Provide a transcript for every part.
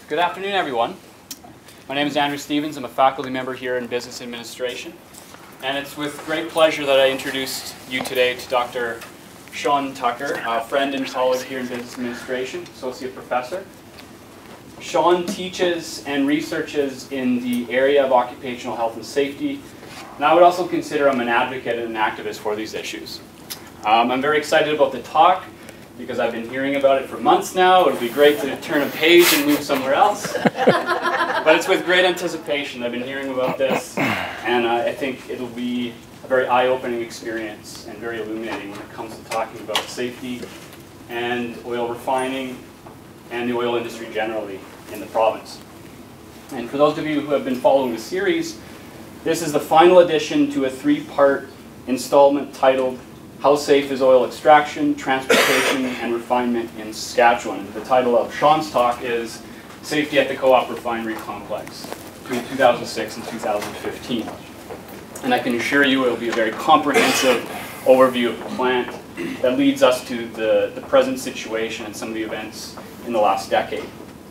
Good afternoon, everyone. My name is Andrew Stevens. I'm a faculty member here in Business Administration. And it's with great pleasure that I introduced you today to Dr. Sean Tucker, a friend and colleague here in Business Administration, Associate Professor. Sean teaches and researches in the area of occupational health and safety. And I would also consider him an advocate and an activist for these issues. I'm very excited about the talk, because I've been hearing about it for months now. It would be great to turn a page and move somewhere else. But it's with great anticipation. I've been hearing about this, and I think it'll be a very eye-opening experience and very illuminating when it comes to talking about safety and oil refining and the oil industry generally in the province. And for those of you who have been following the series, this is the final addition to a three-part installment titled How Safe is Oil Extraction, Transportation, and Refinement in Saskatchewan? The title of Sean's talk is Safety at the Co-op Refinery Complex between 2006 and 2015. And I can assure you it will be a very comprehensive overview of the plant that leads us to the present situation and some of the events in the last decade.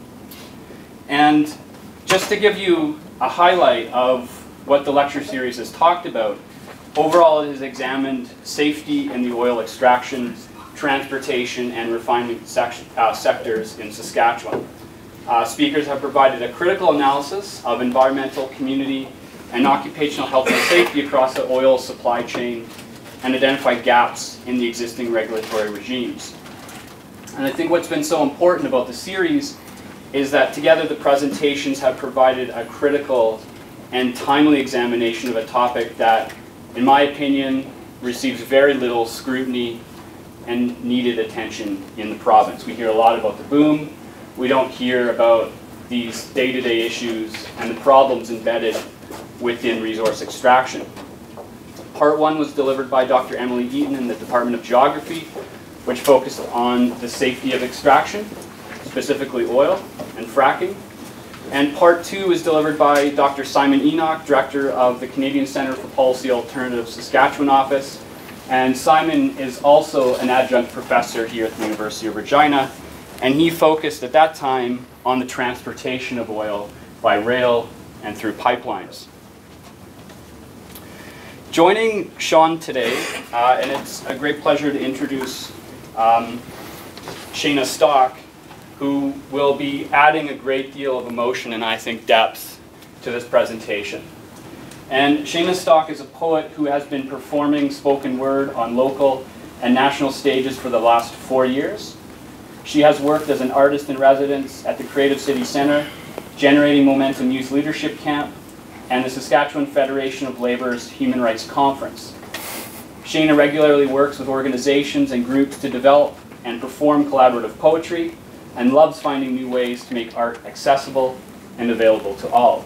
And just to give you a highlight of what the lecture series has talked about, overall, it has examined safety in the oil extraction, transportation, and refinement sectors in Saskatchewan. Speakers have provided a critical analysis of environmental, community, and occupational health and safety across the oil supply chain and identified gaps in the existing regulatory regimes. And I think what's been so important about the series is that together the presentations have provided a critical and timely examination of a topic that, in my opinion, receives very little scrutiny and needed attention in the province. We hear a lot about the boom. We don't hear about these day-to-day issues and the problems embedded within resource extraction. Part one was delivered by Dr. Emily Eaton in the Department of Geography, which focused on the safety of extraction, specifically oil and fracking. And part two is delivered by Dr. Simon Enoch, Director of the Canadian Centre for Policy Alternatives Saskatchewan office. And Simon is also an adjunct professor here at the University of Regina. And he focused at that time on the transportation of oil by rail and through pipelines. Joining Sean today, and it's a great pleasure to introduce Shayna Stock, who will be adding a great deal of emotion and, I think, depth to this presentation. And Shayna Stock is a poet who has been performing spoken word on local and national stages for the last 4 years. She has worked as an artist in residence at the Creative City Centre, Generating Momentum Youth Leadership Camp, and the Saskatchewan Federation of Labour's Human Rights Conference. Shayna regularly works with organizations and groups to develop and perform collaborative poetry, and loves finding new ways to make art accessible and available to all.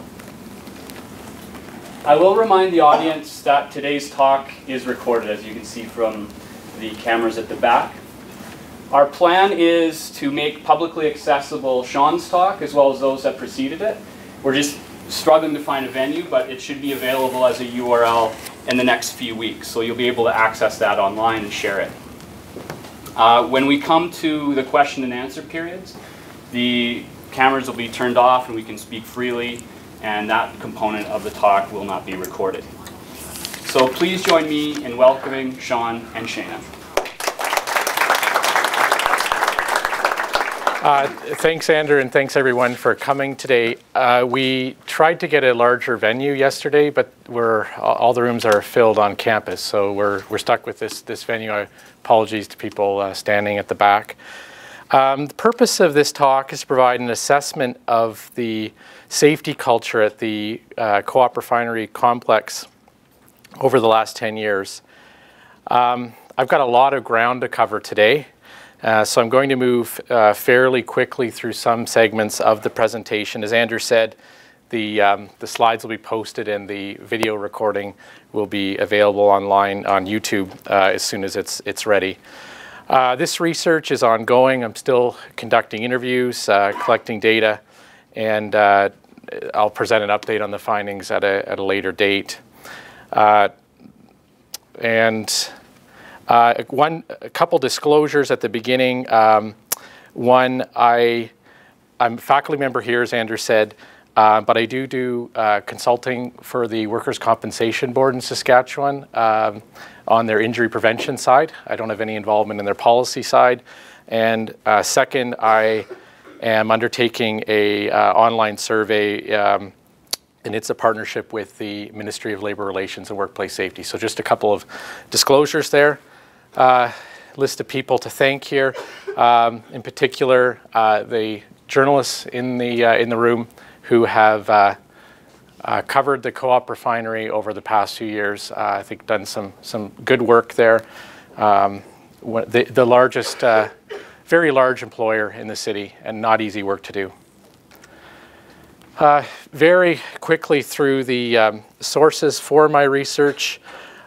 I will remind the audience that today's talk is recorded, as you can see from the cameras at the back. Our plan is to make publicly accessible Sean's talk, as well as those that preceded it. We're just struggling to find a venue, but it should be available as a URL in the next few weeks, so you'll be able to access that online and share it. When we come to the question and answer periods, the cameras will be turned off and we can speak freely, and that component of the talk will not be recorded. So please join me in welcoming Sean and Shayna. Thanks, Andrew, and thanks everyone for coming today. We tried to get a larger venue yesterday, but all the rooms are filled on campus, so we're stuck with this venue. Apologies to people standing at the back. The purpose of this talk is to provide an assessment of the safety culture at the Co-op Refinery Complex over the last 10 years. I've got a lot of ground to cover today. So I'm going to move fairly quickly through some segments of the presentation. As Andrew said, the slides will be posted and the video recording will be available online on YouTube as soon as it's ready. This research is ongoing. I'm still conducting interviews, collecting data, and I'll present an update on the findings at a later date. A couple disclosures at the beginning. One, I I'm a faculty member here, as Andrew said, but I do consulting for the Workers' Compensation Board in Saskatchewan on their injury prevention side. I don't have any involvement in their policy side. And second, I am undertaking a online survey, and it's a partnership with the Ministry of Labour Relations and Workplace Safety. So just a couple of disclosures there. List of people to thank here. In particular, the journalists in the room who have covered the co-op refinery over the past few years. I think done some good work there. The largest, very large employer in the city, and not easy work to do. Very quickly through the sources for my research.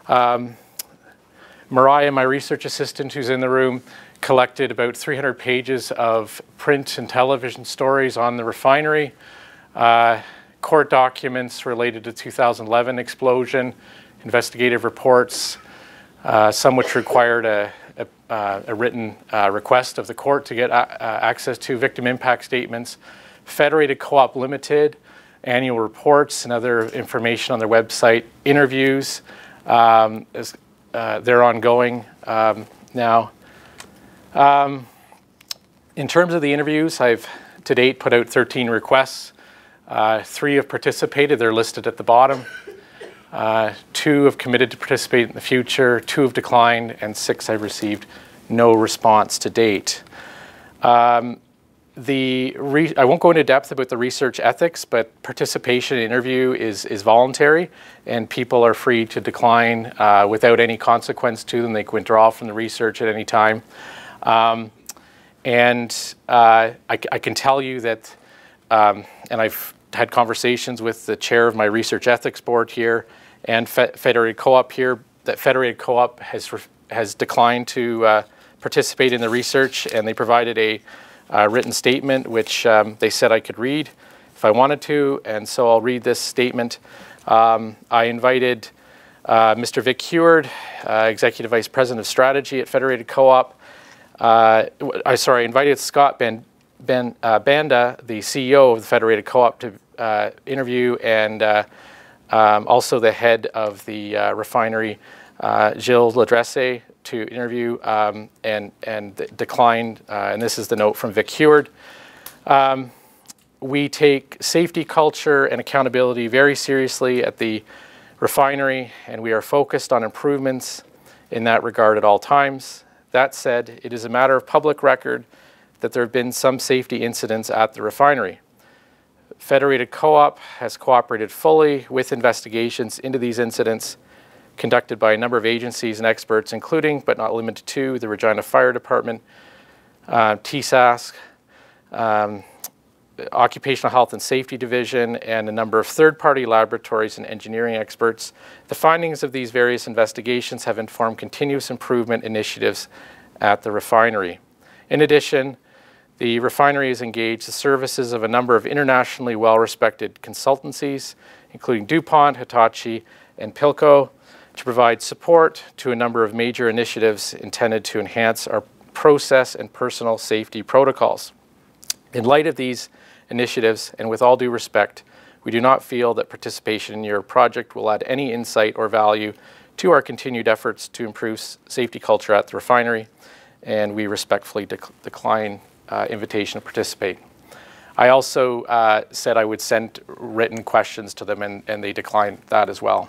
Mariah, my research assistant who's in the room, collected about 300 pages of print and television stories on the refinery, court documents related to 2011 explosion, investigative reports, some which required a written request of the court to get access to victim impact statements, Federated Co-op Limited, annual reports and other information on their website, interviews, they're ongoing now. In terms of the interviews, I've to date put out 13 requests. 3 have participated, they're listed at the bottom. 2 have committed to participate in the future, 2 have declined, and 6 I've received no response to date. I won't go into depth about the research ethics, but participation in interview is voluntary, and people are free to decline without any consequence to them. They can withdraw from the research at any time. I can tell you that, and I've had conversations with the chair of my research ethics board here and Federated Co-op here, that Federated Co-op has declined to participate in the research, and they provided a written statement which they said I could read if I wanted to, and so I'll read this statement. I invited Mr. Vic Heward, Executive Vice President of Strategy at Federated Co-op. I invited Scott Banda, the CEO of the Federated Co-op, to interview, and also the head of the refinery, Gilles Ladresse, to interview, and declined, and this is the note from Vic Heward. We take safety culture and accountability very seriously at the refinery, and we are focused on improvements in that regard at all times. That said, it is a matter of public record that there have been some safety incidents at the refinery. Federated Co-op has cooperated fully with investigations into these incidents conducted by a number of agencies and experts, including, but not limited to, the Regina Fire Department, TSASC, Occupational Health and Safety Division, and a number of third-party laboratories and engineering experts. The findings of these various investigations have informed continuous improvement initiatives at the refinery. In addition, the refinery has engaged the services of a number of internationally well-respected consultancies, including DuPont, Hitachi, and Pilco, to provide support to a number of major initiatives intended to enhance our process and personal safety protocols. In light of these initiatives, and with all due respect, we do not feel that participation in your project will add any insight or value to our continued efforts to improve safety culture at the refinery, and we respectfully decline invitation to participate. I also said I would send written questions to them, and they declined that as well.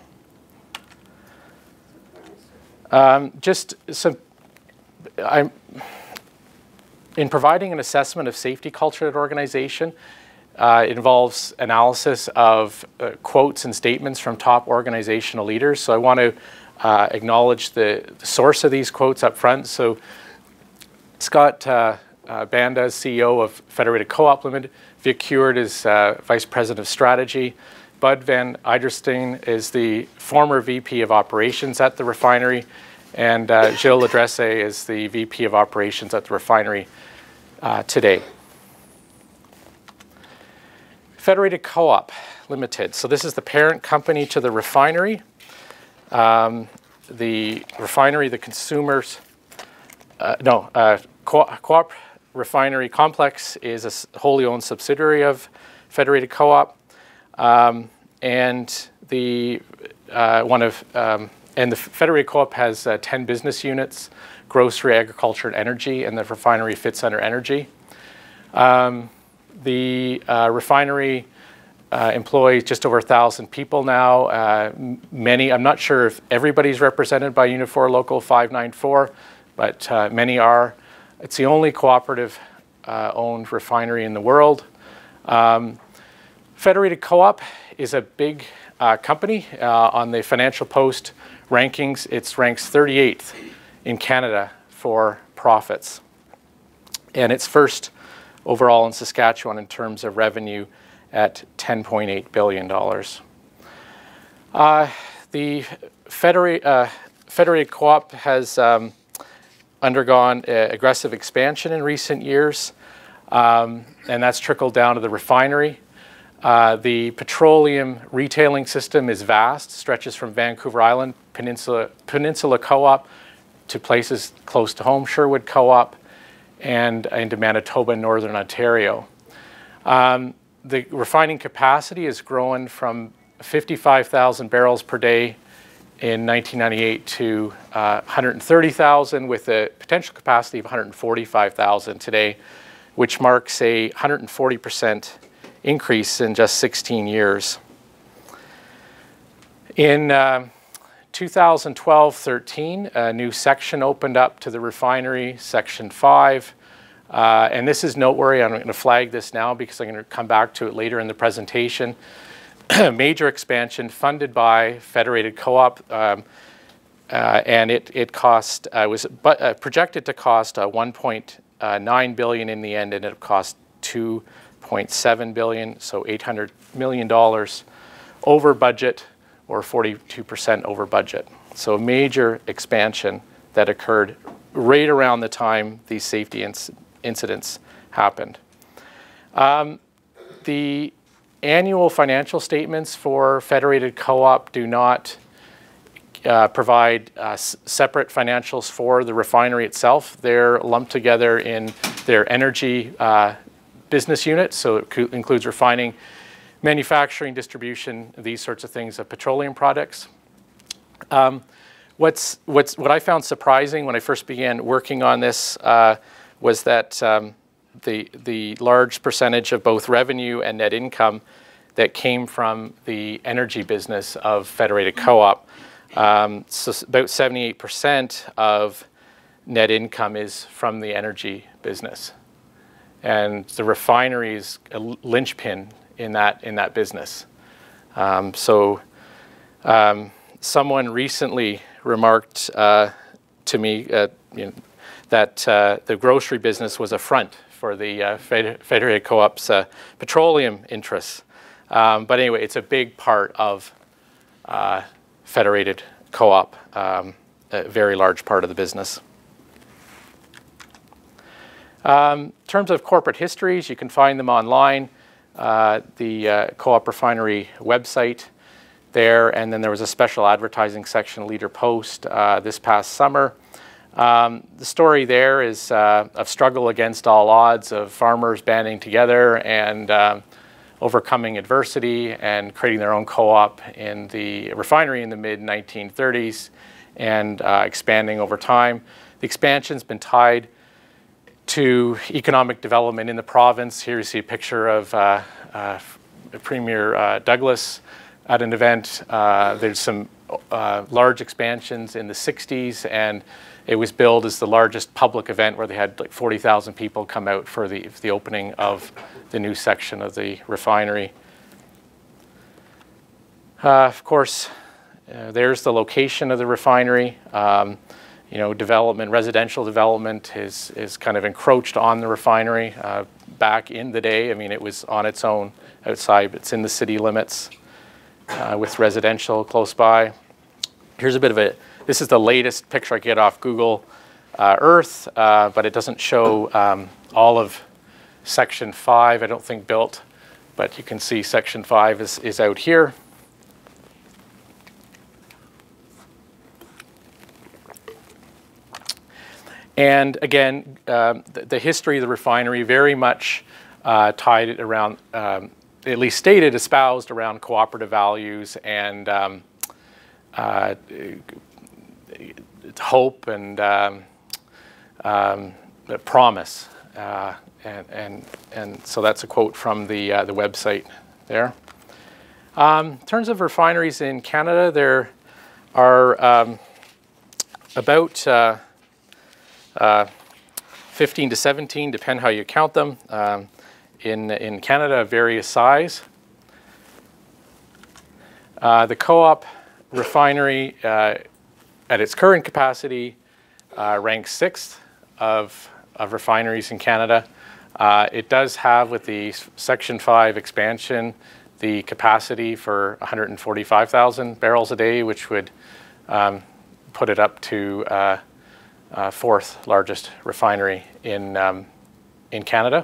In providing an assessment of safety culture at an organization, it involves analysis of quotes and statements from top organizational leaders. So I want to acknowledge the source of these quotes up front. So Scott Banda is CEO of Federated Co-op Limited. Vic Heward is Vice President of Strategy. Bud Van Eiderstein is the former VP of Operations at the refinery, and Gilles Ladresse is the VP of Operations at the refinery today. Federated Co-op Limited. So this is the parent company to the refinery. The refinery, the consumers, Co-op refinery complex is a wholly owned subsidiary of Federated Co-op, and the Federated Co-op has 10 business units: grocery, agriculture, and energy, and the refinery fits under energy. The refinery employs just over 1,000 people now. Many, I'm not sure if everybody's represented by Unifor Local 594, but many are. It's the only cooperative owned refinery in the world. Federated Co-op is a big company. On the Financial Post rankings, it ranks 38th in Canada for profits. And it's first overall in Saskatchewan in terms of revenue at $10.8 billion. The Federated Co-op has undergone aggressive expansion in recent years, and that's trickled down to the refinery. The petroleum retailing system is vast, stretches from Vancouver Island, Peninsula Co-op, to places close to home, Sherwood Co-op, and into Manitoba and Northern Ontario. The refining capacity has grown from 55,000 barrels per day in 1998 to 130,000, with a potential capacity of 145,000 today, which marks a 140% increase in just 16 years. In 2012-13, a new section opened up to the refinery, Section 5. And this is noteworthy. I'm going to flag this now because I'm going to come back to it later in the presentation. Major expansion funded by Federated Co-op, and it cost was projected to cost 1.9 billion in the end, and it cost 2.7 billion, so $800 million over budget, or 42% over budget. So a major expansion that occurred right around the time these safety incidents happened. The annual financial statements for Federated Co-op do not provide separate financials for the refinery itself. They're lumped together in their energy business unit, so it includes refining, manufacturing, distribution, these sorts of things of petroleum products. What I found surprising when I first began working on this was that the large percentage of both revenue and net income that came from the energy business of Federated Co-op. So about 78% of net income is from the energy business. And the refinery is a linchpin in that business. Someone recently remarked to me that the grocery business was a front for the Federated Co-op's petroleum interests. But anyway, it's a big part of Federated Co-op, a very large part of the business. In terms of corporate histories, you can find them online. The Co-op Refinery website there, and then there was a special advertising section, Leader Post, this past summer. The story there is of struggle against all odds, of farmers banding together and overcoming adversity and creating their own co-op in the refinery in the mid-1930s and expanding over time. The expansion's been tied to economic development in the province. Here you see a picture of Premier Douglas at an event. There's some large expansions in the 60s, and it was billed as the largest public event where they had like 40,000 people come out for the opening of the new section of the refinery. Of course, there's the location of the refinery. You know, residential development is kind of encroached on the refinery. Back in the day, I mean, it was on its own outside, but it's in the city limits with residential close by. Here's a bit of this is the latest picture I get off Google Earth, but it doesn't show all of Section 5, I don't think built, but you can see Section 5 is out here. And again, the history of the refinery very much tied it around, at least stated, espoused around cooperative values and hope and promise. And so that's a quote from the website there. In terms of refineries in Canada, there are about 15 to 17, depend how you count them, in Canada of various size. The co-op refinery at its current capacity ranks 6th of refineries in Canada. It does have, with the Section 5 expansion, the capacity for 145,000 barrels a day, which would put it up to 4th largest refinery in Canada.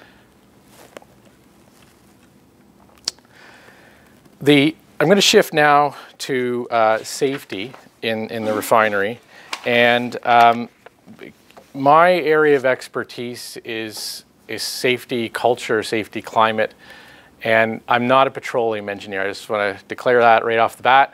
I'm going to shift now to safety in the refinery, and my area of expertise is safety culture, safety climate, and I'm not a petroleum engineer. I just want to declare that right off the bat.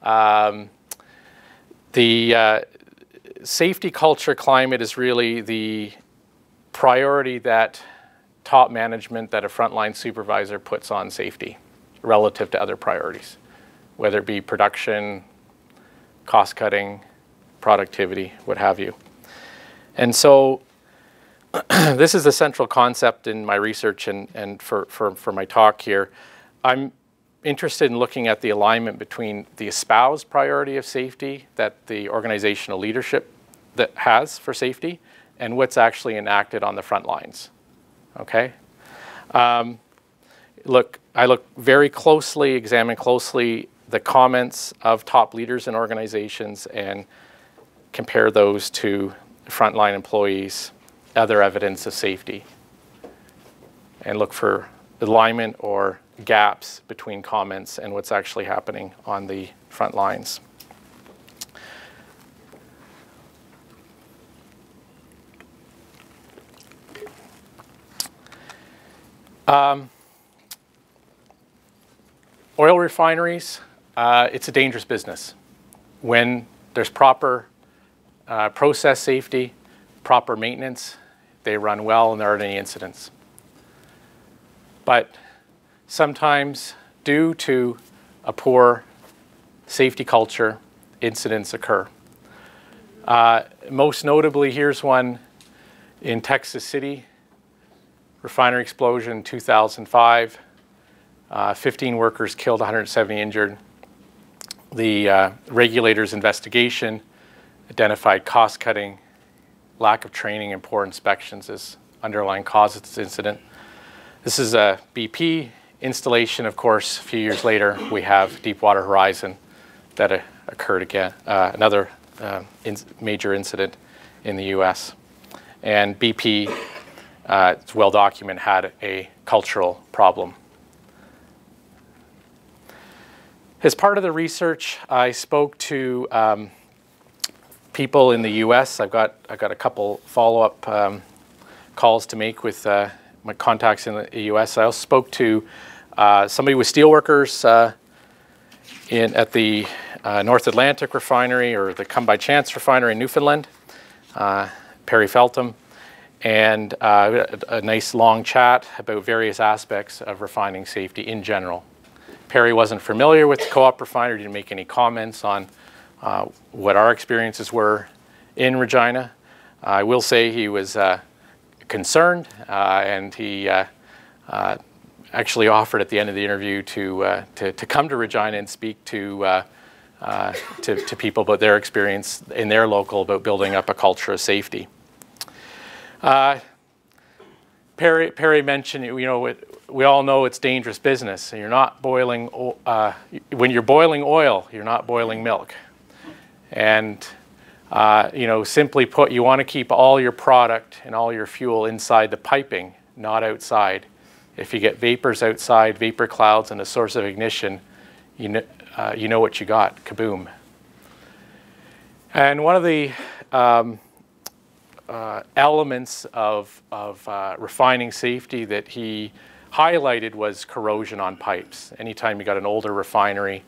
The safety culture climate is really the priority that top management, that a frontline supervisor puts on safety relative to other priorities, whether it be production, cost cutting, productivity, what have you. And so this is the central concept in my research and for my talk here. I'm interested in looking at the alignment between the espoused priority of safety that the organizational leadership that has for safety and what's actually enacted on the front lines. Okay? I look very closely, examine closely the comments of top leaders in organizations and compare those to frontline employees, other evidence of safety, and look for alignment or gaps between comments and what's actually happening on the front lines. Oil refineries, it's a dangerous business. When there's proper process safety, proper maintenance, they run well and there aren't any incidents. But sometimes, due to a poor safety culture, incidents occur. Most notably, here's one in Texas City, refinery explosion in 2005. 15 workers killed, 170 injured. The regulators' investigation identified cost-cutting, lack of training, and poor inspections as underlying causes of this incident. This is a BP installation. Of course, a few years later, we have Deepwater Horizon that occurred again, another major incident in the US. And BP, it's well documented, had a cultural problem. As part of the research, I spoke to people in the US. I've got a couple follow-up calls to make with my contacts in the US. I also spoke to somebody with steelworkers at the North Atlantic refinery, or the Come By Chance refinery in Newfoundland, Perry Feltham, and a nice long chat about various aspects of refining safety in general. Perry wasn't familiar with the co-op refinery, didn't make any comments on what our experiences were in Regina. I will say he was concerned, and he actually offered at the end of the interview to come to Regina and speak to people about their experience in their local about building up a culture of safety. Perry mentioned, we all know it's dangerous business. You're not boiling, when you're boiling oil, you're not boiling milk. And simply put, you want to keep all your product and all your fuel inside the piping, not outside. If you get vapors outside, vapor clouds, and a source of ignition, you know what you got, kaboom. And one of the elements of refining safety that he highlighted was corrosion on pipes. Anytime you got an older refinery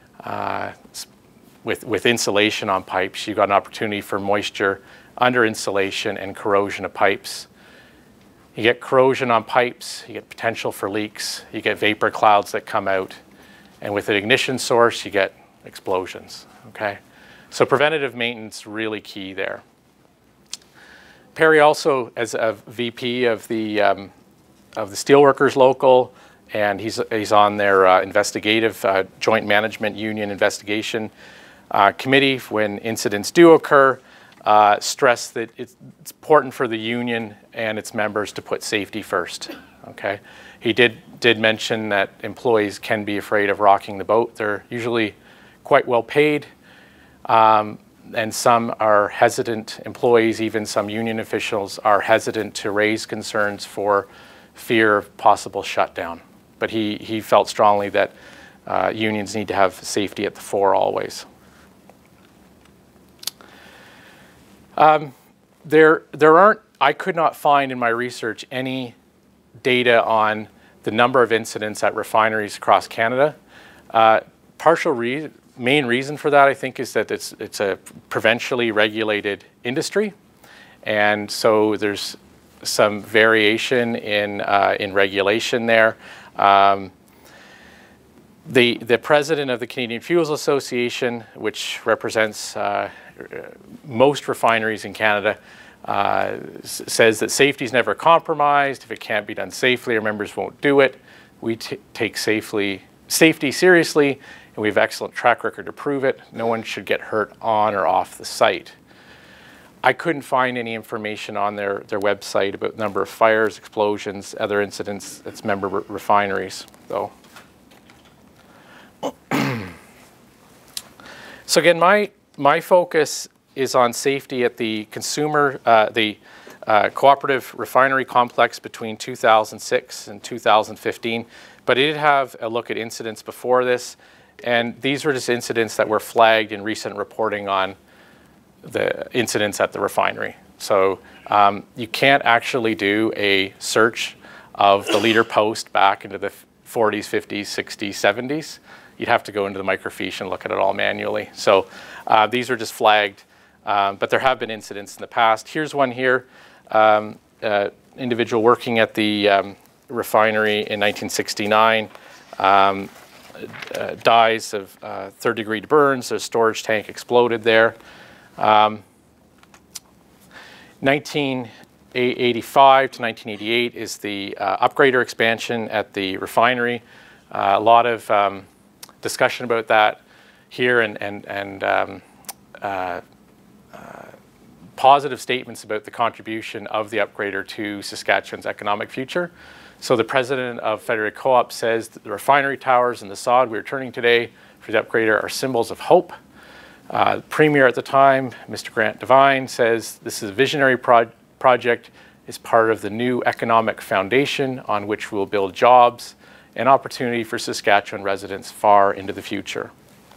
with insulation on pipes, you've got an opportunity for moisture under insulation and corrosion of pipes. You get corrosion on pipes, you get potential for leaks, you get vapor clouds that come out, and with an ignition source, you get explosions, okay? So preventative maintenance really key there. Perry also, as a VP of the Steelworkers Local, and he's on their investigative joint management union investigation committee when incidents do occur, stress that it's important for the union and its members to put safety first, okay? He did mention that employees can be afraid of rocking the boat. They're usually quite well paid, and some are hesitant, employees, even some union officials are hesitant to raise concerns for fear of possible shutdown. But he felt strongly that unions need to have safety at the fore always. There aren't, I could not find in my research any data on the number of incidents at refineries across Canada. Main reason for that, I think, is that it's a provincially regulated industry, and so there's some variation in regulation there. The president of the Canadian Fuels Association, which represents most refineries in Canada, says that safety is never compromised. If it can't be done safely, our members won't do it. We take safety seriously, and we have excellent track record to prove it. No one should get hurt on or off the site. I couldn't find any information on their website about the number of fires, explosions, other incidents at member refineries, though. So again, my focus is on safety at the cooperative refinery complex between 2006 and 2015, but I did have a look at incidents before this, and these were just incidents that were flagged in recent reporting on the incidents at the refinery. So you can't actually do a search of the leader post back into the 40s, 50s, 60s, 70s. You'd have to go into the microfiche and look at it all manually. So these are just flagged, but there have been incidents in the past. Here's one here, individual working at the refinery in 1969, dies of third-degree burns. A storage tank exploded there. 1985 to 1988 is the upgrader expansion at the refinery. A lot of discussion about that here, and positive statements about the contribution of the upgrader to Saskatchewan's economic future. So the president of Federated Co-op says that the refinery towers and the sod we're turning today for the upgrader are symbols of hope. The premier at the time, Mr. Grant Devine, says this is a visionary project, is part of the new economic foundation on which we'll build jobs and opportunity for Saskatchewan residents far into the future.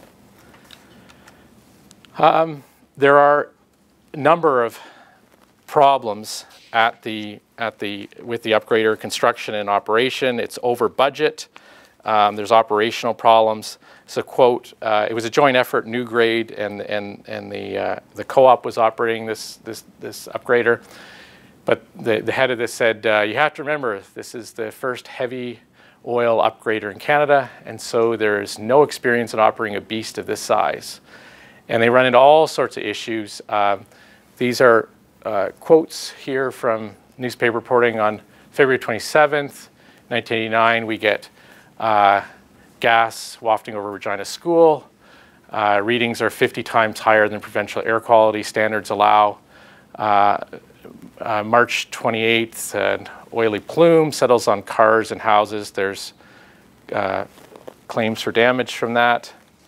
There are a number of problems with the upgrader construction and operation. It's over budget. There's operational problems. So, quote, it was a joint effort. New Grade and the co-op was operating this upgrader. But the head of this said, you have to remember, this is the first heavy oil upgrader in Canada, and so there's no experience in operating a beast of this size. And they run into all sorts of issues. These are quotes here from newspaper reporting on February 27th, 1989. We get gas wafting over Regina School. Readings are 50 times higher than provincial air quality standards allow. March 28th, an oily plume settles on cars and houses. There's claims for damage from that.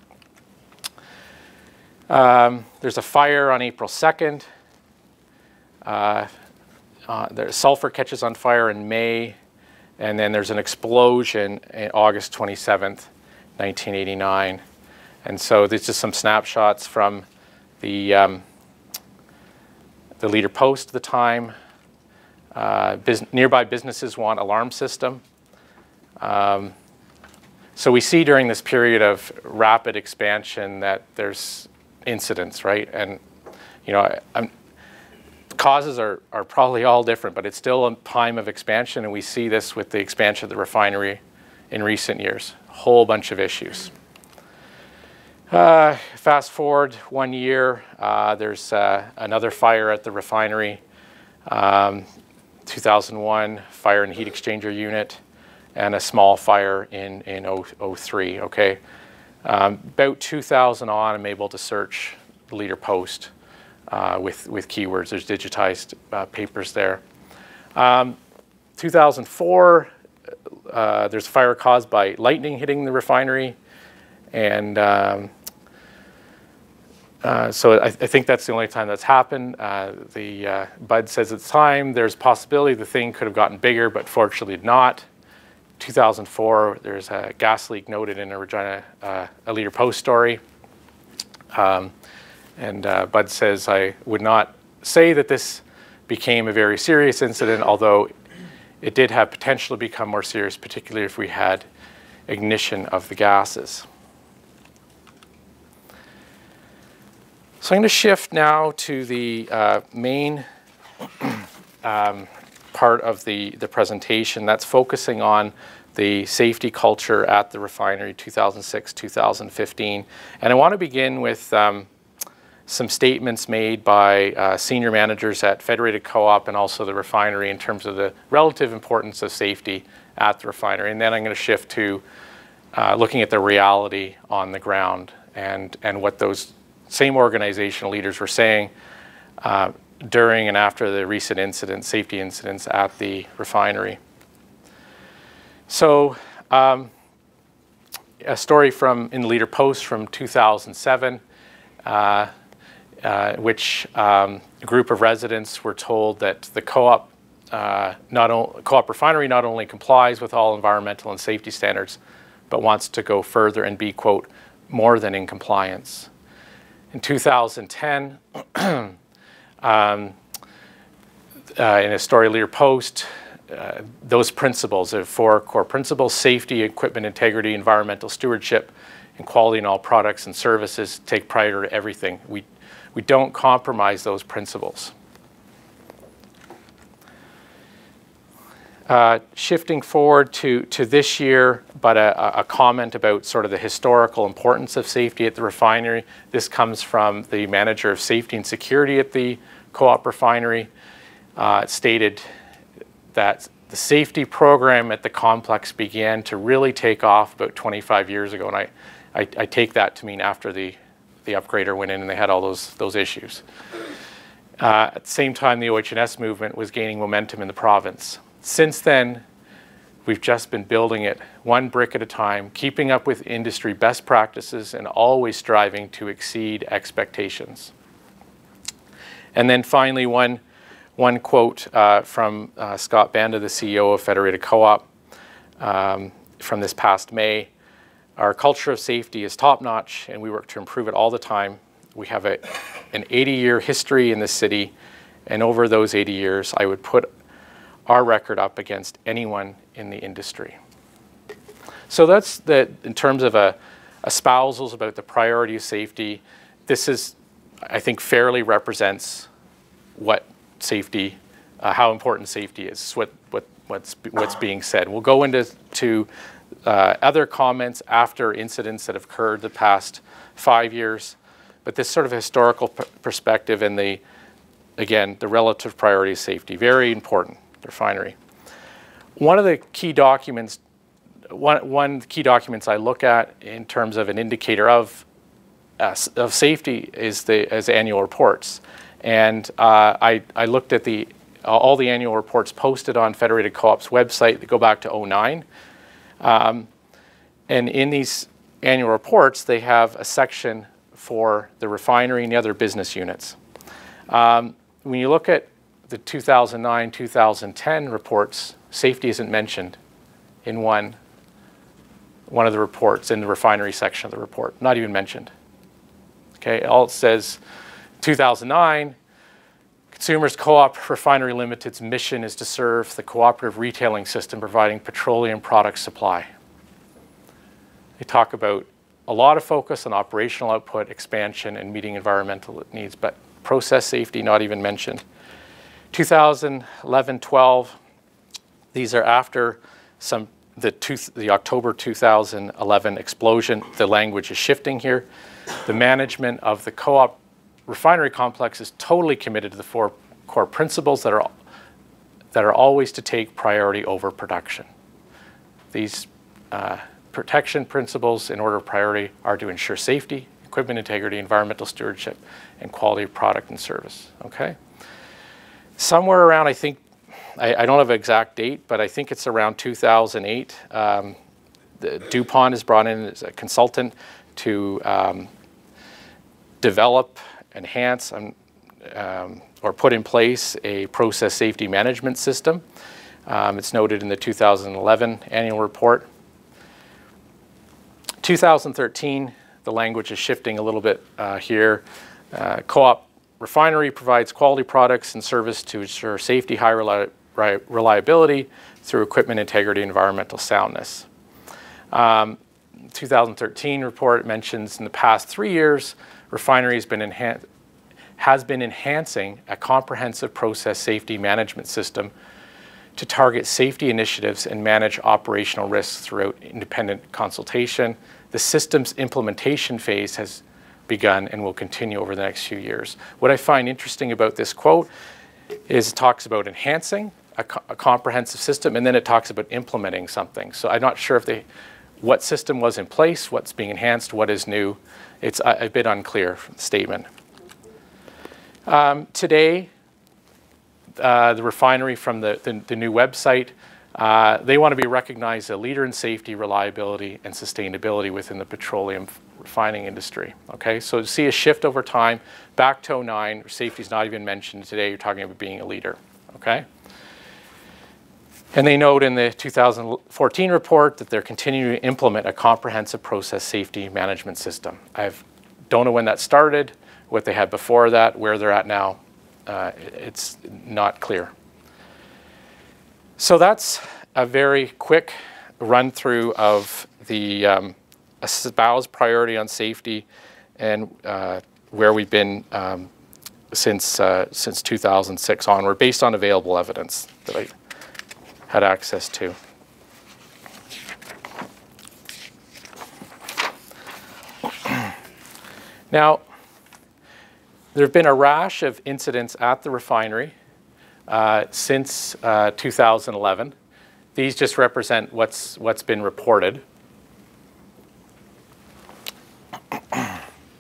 There's a fire on April 2nd. Sulfur catches on fire in May, and then there's an explosion on August 27th, 1989. And so there's just some snapshots from the the leader post at the time. Nearby businesses want alarm system. So we see during this period of rapid expansion that there's incidents, right? And causes are probably all different, but it's still a time of expansion, and we see this with the expansion of the refinery in recent years. A whole bunch of issues. Fast forward 1 year, there's another fire at the refinery. 2001, fire in heat exchanger unit, and a small fire in 03, okay? About 2000 on, I'm able to search the leader post with keywords. There's digitized papers there. 2004, there's a fire caused by lightning hitting the refinery, and so I think that's the only time that's happened. Bud says at the time there's a possibility the thing could have gotten bigger, but fortunately not. 2004, there's a gas leak noted in a Regina a leader post story. Bud says, I would not say that this became a very serious incident, although it did have potential to become more serious, particularly if we had ignition of the gases. So I'm going to shift now to the main part of the presentation that's focusing on the safety culture at the refinery 2006-2015. And I want to begin with some statements made by senior managers at Federated Co-op and also the refinery in terms of the relative importance of safety at the refinery. And then I'm going to shift to looking at the reality on the ground and what those same organizational leaders were saying during and after the recent incidents, safety incidents at the refinery. So a story in the Leader Post from 2007, which a group of residents were told that the co-op refinery not only complies with all environmental and safety standards, but wants to go further and be, quote, more than in compliance. In 2010, in a story Leader Post, those principles, there are 4 core principles: safety, equipment integrity, environmental stewardship, and quality in all products and services take priority to everything. We don't compromise those principles. Shifting forward to this year, but a comment about sort of the historical importance of safety at the refinery. This comes from the manager of safety and security at the Co-op refinery. It stated that the safety program at the complex began to really take off about 25 years ago, and I take that to mean after the upgrader went in and they had all those issues. At the same time, the OH&S movement was gaining momentum in the province. Since then, we've just been building it one brick at a time, keeping up with industry best practices and always striving to exceed expectations. And then finally, one quote from Scott Banda, the CEO of Federated Co-op, from this past May. Our culture of safety is top-notch, and we work to improve it all the time. We have an 80-year history in this city, and over those 80 years, I would put our record up against anyone in the industry. So that's in terms of espousals about the priority of safety. This is, I think, fairly represents what safety, how important safety is, what's being said. We'll go into other comments after incidents that have occurred the past 5 years, but this sort of historical perspective and again, the relative priority of safety, very important. Refinery. One of the key documents, one key documents I look at in terms of an indicator of safety is annual reports, and I looked at all the annual reports posted on Federated Co-op's website that go back to 2009, and in these annual reports they have a section for the refinery and the other business units. When you look at the 2009-2010 reports, safety isn't mentioned in one of the reports, in the refinery section of the report, not even mentioned. Okay, all it says 2009, Consumers Co-op Refinery Limited's mission is to serve the cooperative retailing system, providing petroleum product supply. They talk about a lot of focus on operational output, expansion, and meeting environmental needs, but process safety not even mentioned. 2011-12, these are after the October 2011 explosion. The language is shifting here. The management of the co-op refinery complex is totally committed to the 4 core principles that are always to take priority over production. These protection principles in order of priority are to ensure safety, equipment integrity, environmental stewardship, and quality of product and service, okay? Somewhere around, I think, I don't have an exact date, but I think it's around 2008, DuPont is brought in as a consultant to develop, enhance, or put in place a process safety management system. It's noted in the 2011 annual report. 2013, the language is shifting a little bit here. Co-op refinery provides quality products and service to ensure safety, high reliability through equipment integrity, environmental soundness. 2013 report mentions in the past 3 years, refinery has been enhancing a comprehensive process safety management system to target safety initiatives and manage operational risks throughout independent consultation. The system's implementation phase has begun and will continue over the next few years. What I find interesting about this quote is it talks about enhancing a comprehensive system, and then it talks about implementing something. So I'm not sure if what system was in place, what's being enhanced, what is new. It's a bit unclear statement. Today, the refinery from the new website, they want to be recognized as a leader in safety, reliability, and sustainability within the petroleum refining industry. Okay, so to see a shift over time, back to 2009, safety is not even mentioned. Today, you're talking about being a leader. Okay. And they note in the 2014 report that they're continuing to implement a comprehensive process safety management system. I don't know when that started, what they had before that, where they're at now. It's not clear. So that's a very quick run through of the espoused priority on safety and where we've been since 2006 onward, based on available evidence that I had access to. Now, there have been a rash of incidents at the refinery since 2011. These just represent what's been reported. I'm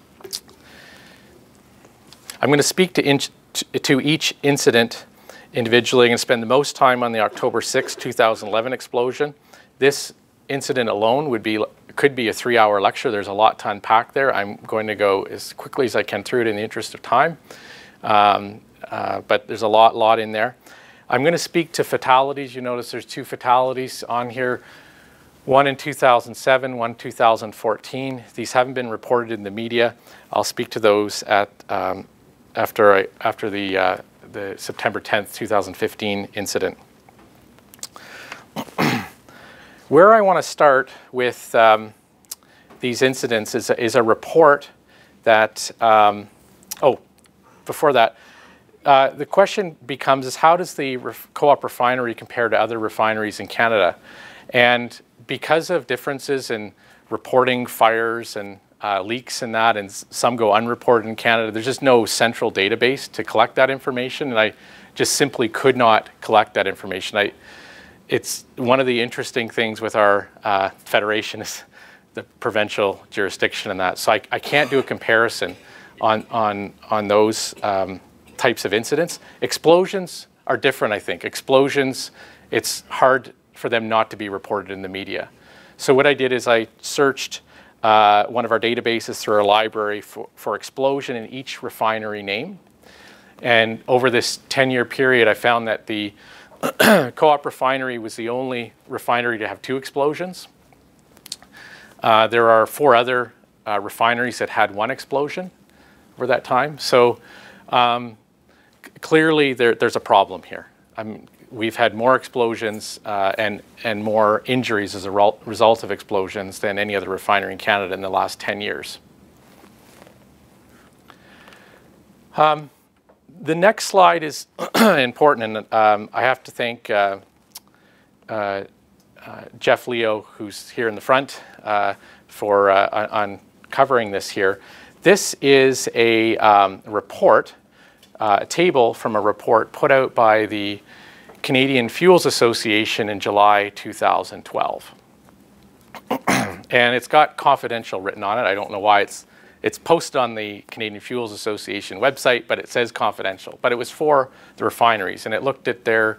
going to speak to each incident individually. I'm going to spend the most time on the October 6, 2011 explosion. This incident alone could be a 3-hour lecture. There's a lot to unpack there. I'm going to go as quickly as I can through it in the interest of time. But there's a lot in there. I'm going to speak to fatalities. You notice there's 2 fatalities on here. One in 2007, one in 2014. These haven't been reported in the media. I'll speak to those at after the September 10th, 2015 incident. Where I want to start with these incidents is a report that, before that, the question becomes is how does the co-op refinery compare to other refineries in Canada? And because of differences in reporting fires and leaks and that, and some go unreported in Canada, there's just no central database to collect that information, and I just simply could not collect that information. It's one of the interesting things with our federation is the provincial jurisdiction and that. So I can't do a comparison on those types of incidents. Explosions are different, I think. Explosions, it's hard for them not to be reported in the media. So what I did is I searched one of our databases through our library for explosion in each refinery name. And over this 10-year period, I found that the co-op refinery was the only refinery to have 2 explosions. There are 4 other refineries that had 1 explosion over that time. So clearly there's a problem here. I mean, we've had more explosions and more injuries as a result of explosions than any other refinery in Canada in the last 10 years. The next slide is important, and I have to thank Jeff Leo, who's here in the front, for on covering this here. This is a report, a table from a report put out by the Canadian Fuels Association in July 2012. And it's got confidential written on it. I don't know why it's posted on the Canadian Fuels Association website, but it says confidential. But it was for the refineries, and it looked at their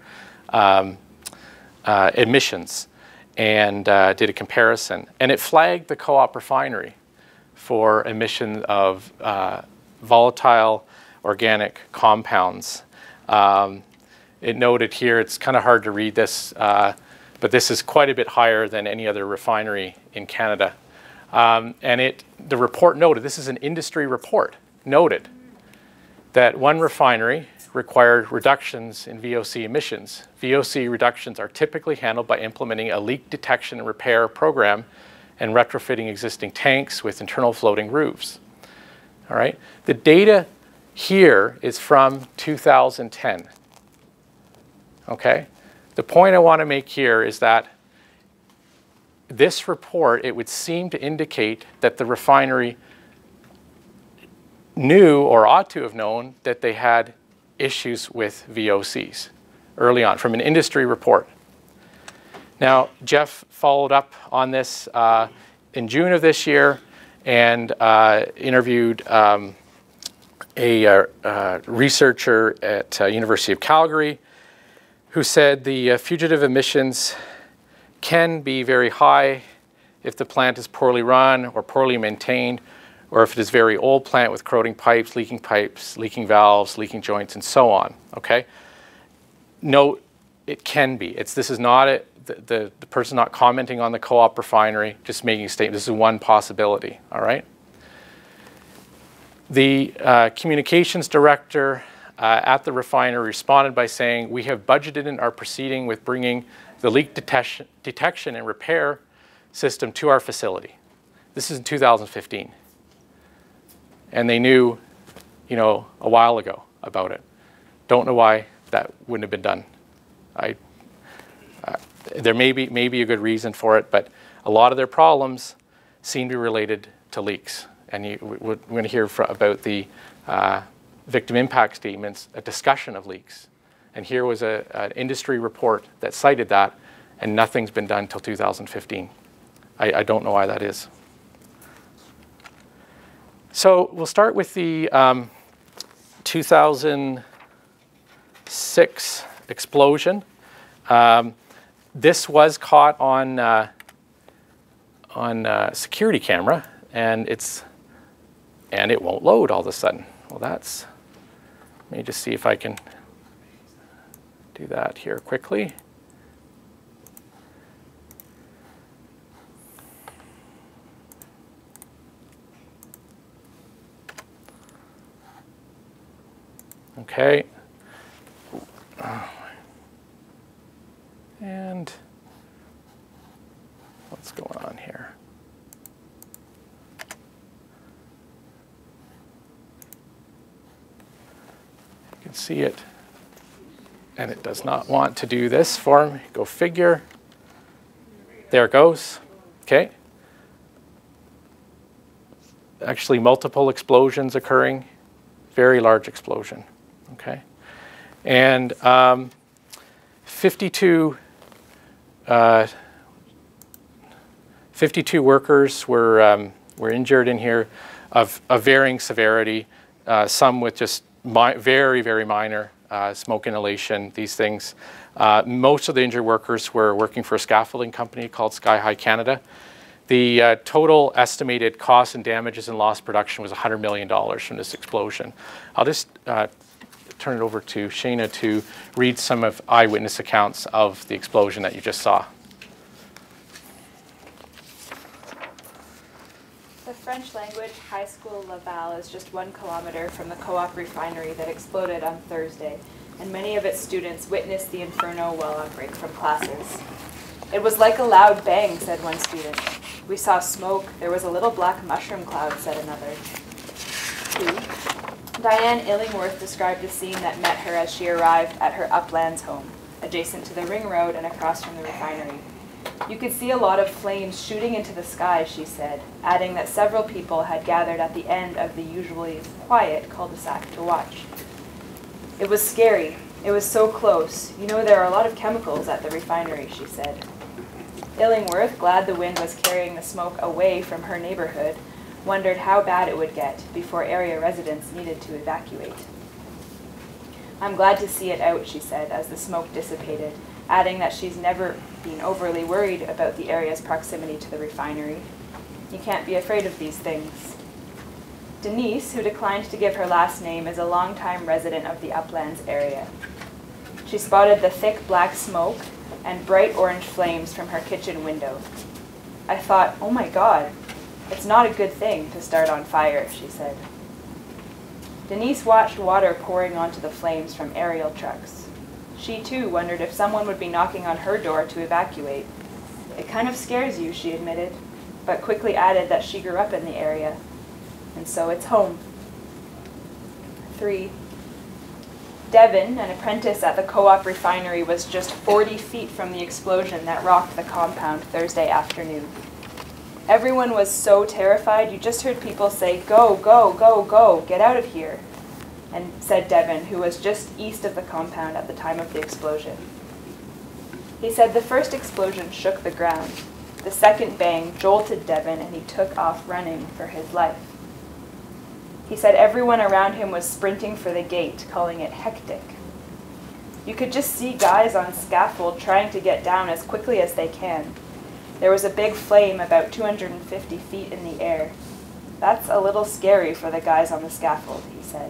emissions and did a comparison. And it flagged the Co-op refinery for emission of volatile organic compounds. It noted here, it's kind of hard to read this, but this is quite a bit higher than any other refinery in Canada. And the report noted, this is an industry report, noted that one refinery required reductions in VOC emissions. VOC reductions are typically handled by implementing a leak detection and repair program and retrofitting existing tanks with internal floating roofs. All right, the data here is from 2010. Okay, the point I want to make here is that this report, it would seem to indicate that the refinery knew or ought to have known that they had issues with VOCs early on from an industry report. Now, Jeff followed up on this in June of this year and interviewed a researcher at University of Calgary who said the fugitive emissions can be very high if the plant is poorly run or poorly maintained, or if it is a very old plant with corroding pipes, leaking valves, leaking joints, and so on, okay? Note, it can be. This is not the person not commenting on the Co-op refinery, just making a statement. This is one possibility, all right? The communications director at the refinery responded by saying, we have budgeted in our proceeding with bringing the leak detection and repair system to our facility. This is in 2015. And they knew, a while ago about it. Don't know why that wouldn't have been done. There may be a good reason for it, but a lot of their problems seem to be related to leaks. And we're going to hear about the victim impact statements, a discussion of leaks. And here was an industry report that cited that, and nothing's been done until 2015. I don't know why that is. So we'll start with the 2006 explosion. This was caught on security camera, and it won't load all of a sudden. Well, let me just see if I can do that here quickly. Okay. And what's going on here? You can see it, and it does not want to do this for me. Go figure. There it goes. Okay. Actually, multiple explosions occurring. Very large explosion. Okay. And 52 workers were injured in here of varying severity, some with just very, very minor smoke inhalation, these things. Most of the injured workers were working for a scaffolding company called Sky High Canada. The total estimated costs and damages and lost production was $100 million from this explosion. I'll just turn it over to Shayna to read some of eyewitness accounts of the explosion that you just saw. The French language, high school Laval is just 1 kilometer from the co-op refinery that exploded on Thursday, and many of its students witnessed the inferno while on break from classes. It was like a loud bang, said one student. We saw smoke. There was a little black mushroom cloud, said another. Diane Illingworth described the scene that met her as she arrived at her Uplands home, adjacent to the ring road and across from the refinery. You could see a lot of flames shooting into the sky, she said, adding that several people had gathered at the end of the usually quiet cul-de-sac to watch. It was scary. It was so close. You know, there are a lot of chemicals at the refinery, she said. Illingworth, glad the wind was carrying the smoke away from her neighborhood, wondered how bad it would get before area residents needed to evacuate. I'm glad to see it out, she said, as the smoke dissipated, adding that she's never been overly worried about the area's proximity to the refinery. You can't be afraid of these things. Denise, who declined to give her last name, is a longtime resident of the Uplands area. She spotted the thick black smoke and bright orange flames from her kitchen window. I thought, oh my God, it's not a good thing to start on fire, she said. Denise watched water pouring onto the flames from aerial trucks. She too wondered if someone would be knocking on her door to evacuate. It kind of scares you, she admitted, but quickly added that she grew up in the area, and so it's home. 3. Devin, an apprentice at the co-op refinery, was just 40 feet from the explosion that rocked the compound Thursday afternoon. Everyone was so terrified, you just heard people say, "Go, go, go, go, get out of here," and said Devin, who was just east of the compound at the time of the explosion. He said the first explosion shook the ground. The second bang jolted Devin, and he took off running for his life. He said everyone around him was sprinting for the gate, calling it hectic. You could just see guys on scaffold trying to get down as quickly as they can. There was a big flame about 250 feet in the air. That's a little scary for the guys on the scaffold, he said.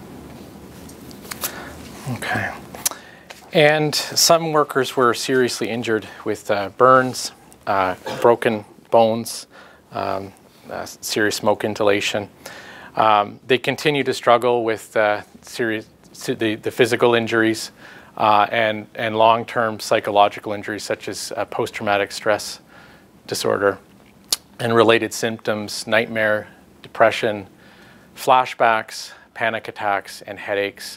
Okay. And some workers were seriously injured with burns, broken bones, serious smoke inhalation. They continue to struggle with the physical injuries and long-term psychological injuries such as post-traumatic stress disorder and related symptoms, nightmare, depression, flashbacks, panic attacks, and headaches.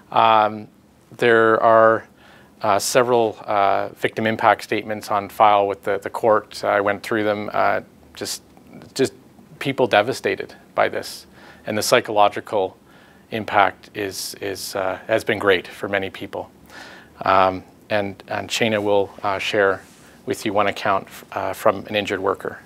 There are several victim impact statements on file with the court. I went through them. Just people devastated by this, and the psychological impact has been great for many people. And Shayna will share with you one account from an injured worker.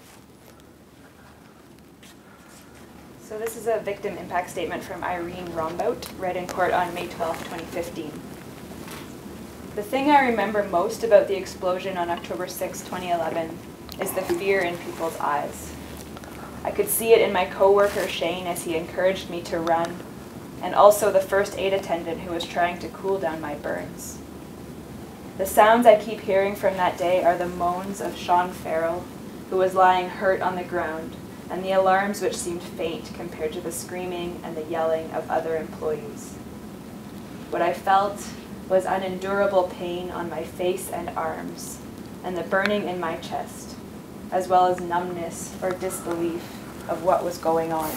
So this is a victim impact statement from Irene Rombout, read in court on May 12, 2015. The thing I remember most about the explosion on October 6, 2011 is the fear in people's eyes. I could see it in my coworker Shane as he encouraged me to run, and also the first aid attendant who was trying to cool down my burns. The sounds I keep hearing from that day are the moans of Sean Farrell, who was lying hurt on the ground, and the alarms which seemed faint compared to the screaming and the yelling of other employees. What I felt was unendurable pain on my face and arms, and the burning in my chest, as well as numbness or disbelief of what was going on.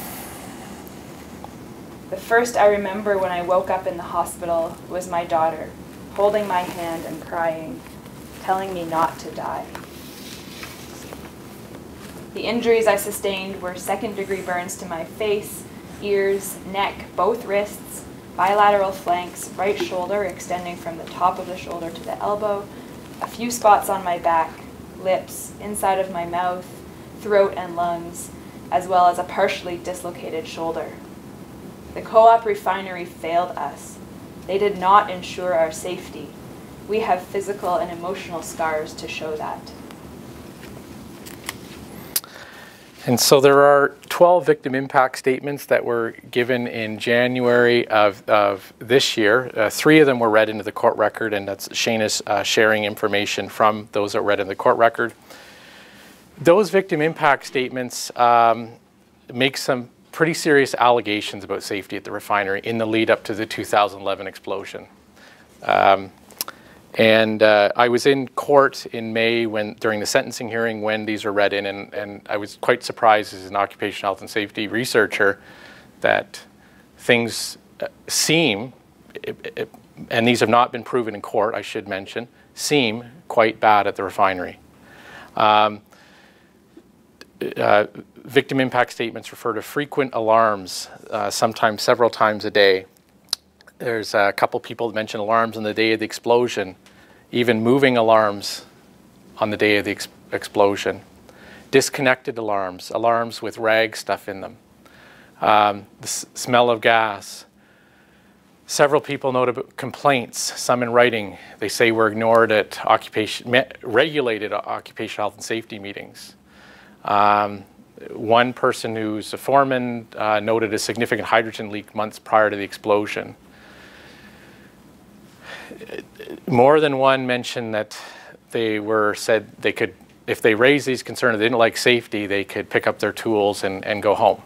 The first I remember when I woke up in the hospital was my daughter, holding my hand and crying, telling me not to die. The injuries I sustained were second-degree burns to my face, ears, neck, both wrists, bilateral flanks, right shoulder extending from the top of the shoulder to the elbow, a few spots on my back, lips, inside of my mouth, throat and lungs, as well as a partially dislocated shoulder. The co-op refinery failed us. They did not ensure our safety. We have physical and emotional scars to show that. And so there are 12 victim impact statements that were given in January of this year. 3 of them were read into the court record, and that's Shayna's sharing information from those that read in the court record. Those victim impact statements makes some pretty serious allegations about safety at the refinery in the lead up to the 2011 explosion. I was in court in May during the sentencing hearing when these were read in, and I was quite surprised as an occupational health and safety researcher that things seem, and these have not been proven in court, I should mention, seem quite bad at the refinery. Victim impact statements refer to frequent alarms, sometimes several times a day. There's a couple people that mention alarms on the day of the explosion, even moving alarms on the day of the explosion. Disconnected alarms, alarms with rag stuff in them. The smell of gas. Several people note about complaints, some in writing. They say were ignored at regulated occupational health and safety meetings. One person who's a foreman noted a significant hydrogen leak months prior to the explosion. More than one mentioned that said they could, if they raised these concerns, they didn't like safety, they could pick up their tools and go home.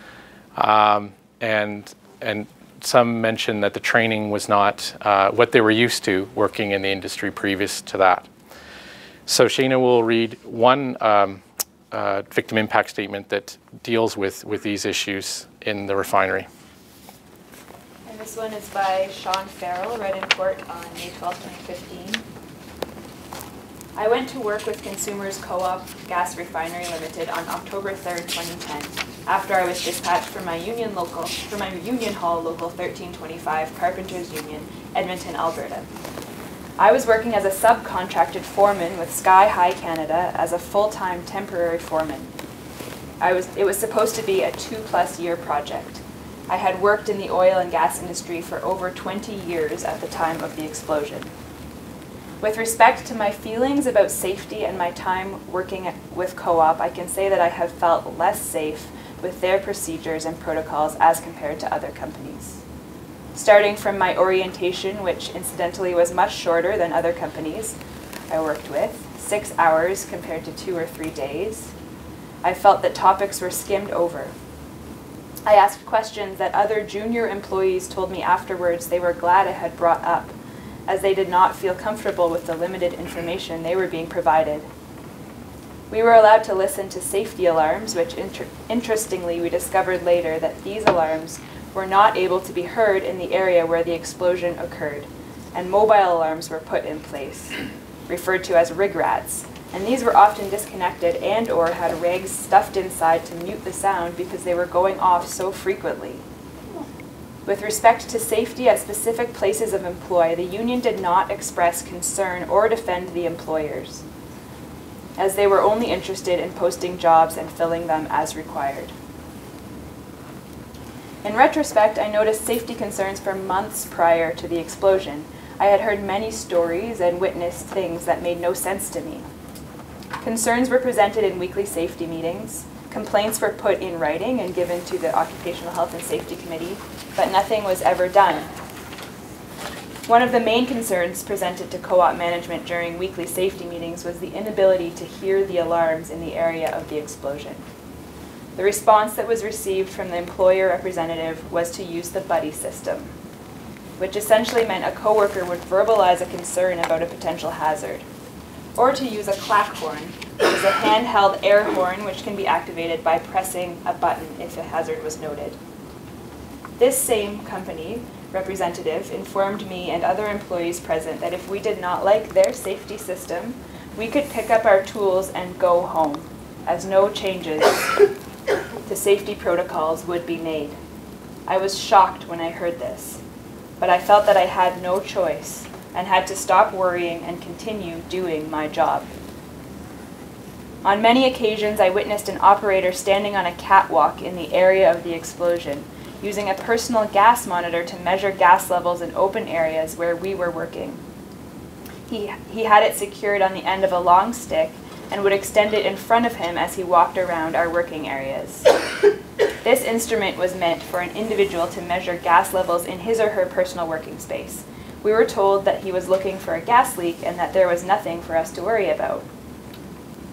And some mentioned that the training was not what they were used to working in the industry previous to that. So Shayna will read one victim impact statement that deals with these issues in the refinery. And this one is by Sean Farrell, read in court on May 12, 2015. I went to work with Consumers Co-op Gas Refinery Limited on October 3rd, 2010, after I was dispatched from my union hall local 1325 Carpenters Union, Edmonton, Alberta. I was working as a subcontracted foreman with Sky High Canada as a full-time temporary foreman. It was supposed to be a 2+ year project. I had worked in the oil and gas industry for over 20 years at the time of the explosion. With respect to my feelings about safety and my time working with Co-op, I can say that I have felt less safe with their procedures and protocols as compared to other companies. Starting from my orientation, which incidentally was much shorter than other companies I worked with, 6 hours compared to 2 or 3 days, I felt that topics were skimmed over. I asked questions that other junior employees told me afterwards they were glad I had brought up, as they did not feel comfortable with the limited information they were being provided. We were allowed to listen to safety alarms, which interestingly we discovered later that these alarms were not able to be heard in the area where the explosion occurred, and mobile alarms were put in place, referred to as rig rats, and these were often disconnected and/or had rags stuffed inside to mute the sound because they were going off so frequently. With respect to safety at specific places of employ, the union did not express concern or defend the employers, as they were only interested in posting jobs and filling them as required. In retrospect, I noticed safety concerns for months prior to the explosion. I had heard many stories and witnessed things that made no sense to me. Concerns were presented in weekly safety meetings. Complaints were put in writing and given to the Occupational Health and Safety Committee, but nothing was ever done. One of the main concerns presented to Co-op management during weekly safety meetings was the inability to hear the alarms in the area of the explosion. The response that was received from the employer representative was to use the buddy system, which essentially meant a coworker would verbalize a concern about a potential hazard, or to use a clack horn, which is a handheld air horn which can be activated by pressing a button if a hazard was noted. This same company representative informed me and other employees present that if we did not like their safety system, we could pick up our tools and go home, as no changes to safety protocols would be made. I was shocked when I heard this, but I felt that I had no choice and had to stop worrying and continue doing my job. On many occasions, I witnessed an operator standing on a catwalk in the area of the explosion, using a personal gas monitor to measure gas levels in open areas where we were working. He had it secured on the end of a long stick and would extend it in front of him as he walked around our working areas. This instrument was meant for an individual to measure gas levels in his or her personal working space. We were told that he was looking for a gas leak and that there was nothing for us to worry about.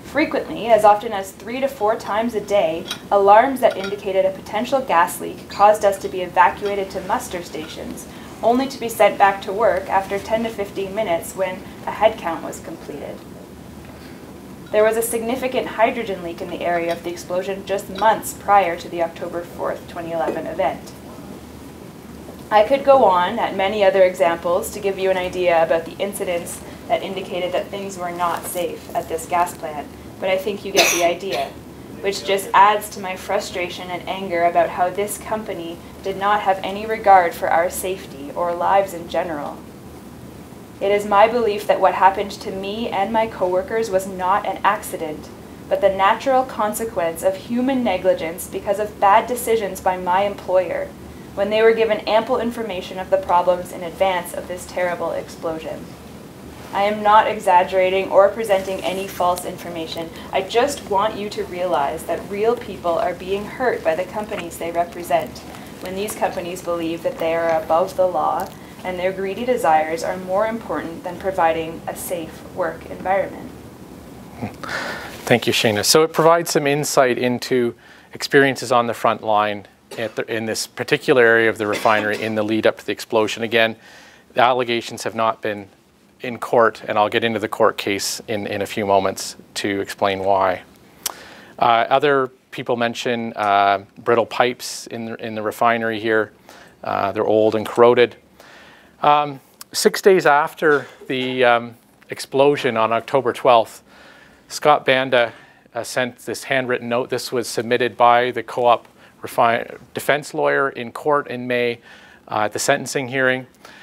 Frequently, as often as 3 to 4 times a day, alarms that indicated a potential gas leak caused us to be evacuated to muster stations, only to be sent back to work after 10 to 15 minutes when a head count was completed. There was a significant hydrogen leak in the area of the explosion just months prior to the October 4th, 2011 event. I could go on at many other examples to give you an idea about the incidents that indicated that things were not safe at this gas plant, but I think you get the idea, which just adds to my frustration and anger about how this company did not have any regard for our safety or lives in general. It is my belief that what happened to me and my coworkers was not an accident, but the natural consequence of human negligence because of bad decisions by my employer, when they were given ample information of the problems in advance of this terrible explosion. I am not exaggerating or presenting any false information. I just want you to realize that real people are being hurt by the companies they represent, when these companies believe that they are above the law and their greedy desires are more important than providing a safe work environment. Thank you, Shana. So it provides some insight into experiences on the front line in this particular area of the refinery in the lead up to the explosion. Again, the allegations have not been in court, and I'll get into the court case in a few moments to explain why. Other people mention brittle pipes in the refinery here. They're old and corroded. 6 days after the explosion on October 12th, Scott Banda sent this handwritten note. This was submitted by the co-op defense lawyer in court in May at the sentencing hearing.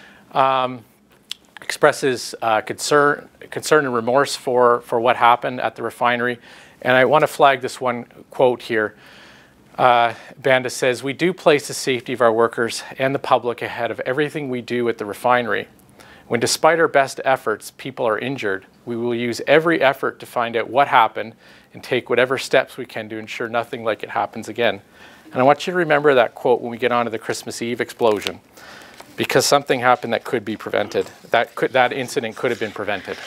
Expresses concern and remorse for what happened at the refinery. And I want to flag this one quote here. Banda says, "We do place the safety of our workers and the public ahead of everything we do at the refinery. When despite our best efforts, people are injured, we will use every effort to find out what happened and take whatever steps we can to ensure nothing like it happens again." And I want you to remember that quote when we get on to the Christmas Eve explosion, because something happened that could be prevented. That incident could have been prevented.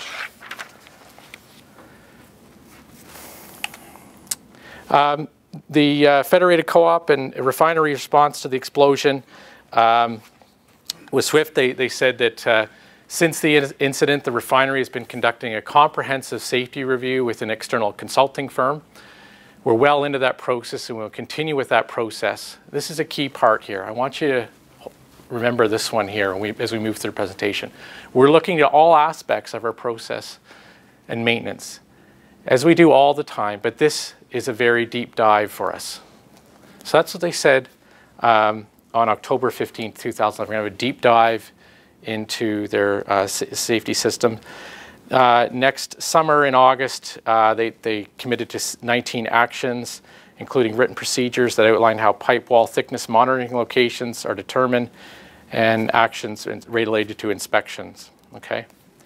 The Federated Co-op and refinery response to the explosion was swift. They said that since the incident, the refinery has been conducting a comprehensive safety review with an external consulting firm. We're well into that process and we'll continue with that process. This is a key part here. I want you to remember this one here as we move through the presentation. We're looking at all aspects of our process and maintenance, as we do all the time, but this is a very deep dive for us. So that's what they said on October 15th, 2011. We're going to have a deep dive into their safety system. Next summer in August, they committed to 19 actions, including written procedures that outline how pipe wall thickness monitoring locations are determined and actions related to inspections. Okay.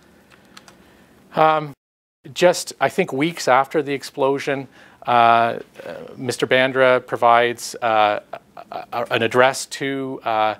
Just, I think, weeks after the explosion, Mr. Bandra provides an address to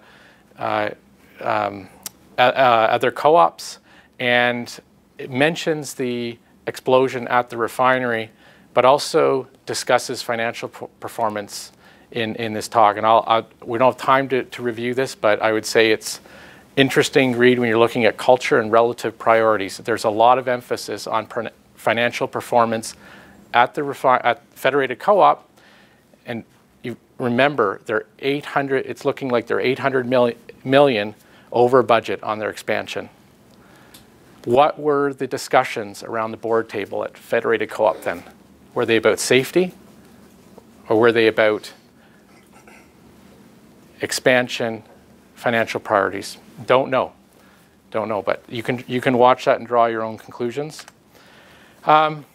other co-ops, and it mentions the explosion at the refinery, but also discusses financial performance in this talk. And we don't have time to review this, but I would say it's interesting read when you're looking at culture and relative priorities. There's a lot of emphasis on financial performance at Federated Co-op, and you remember they're 800. It's looking like they're 800 million over budget on their expansion. What were the discussions around the board table at Federated Co-op then? Were they about safety, or were they about expansion, financial priorities? Don't know, but you can watch that and draw your own conclusions. On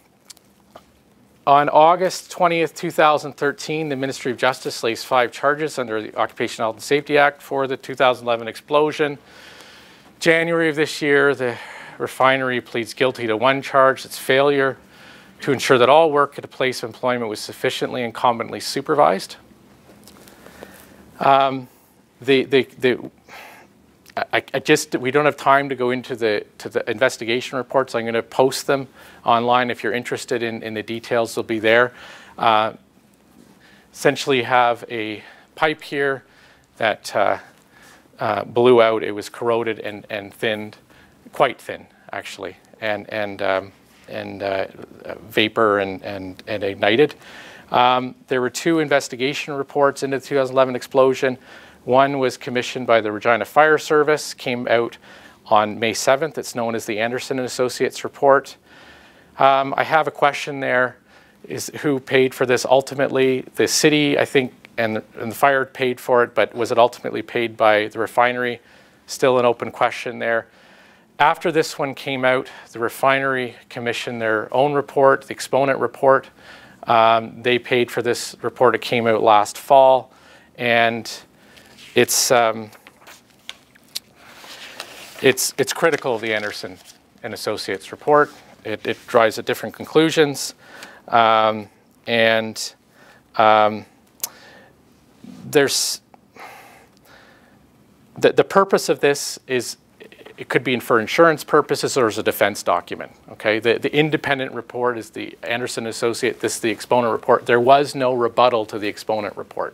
August 20th, 2013, the Ministry of Justice lays 5 charges under the Occupational Health and Safety Act for the 2011 explosion. January of this year, the refinery pleads guilty to 1 charge. It's failure to ensure that all work at a place of employment was sufficiently and competently supervised. we don't have time to go into the investigation reports. I'm going to post them online. If you're interested in the details, they'll be there. Essentially have a pipe here that blew out. It was corroded and thinned, quite thin actually, and vapor and ignited. There were 2 investigation reports into the 2011 explosion. One was commissioned by the Regina Fire Service, came out on May 7th. It's known as the Anderson and Associates report. I have a question there, is who paid for this ultimately? The city, I think, and the fire paid for it, but was it ultimately paid by the refinery? Still an open question there. After this one came out, the refinery commissioned their own report, the Exponent report. They paid for this report. It came out last fall, and it's critical of the Anderson and Associates report. It drives at different conclusions, there's the purpose of this is it could be for insurance purposes or as a defense document. Okay, the independent report is the Anderson Associate. This is the Exponent report. There was no rebuttal to the Exponent report.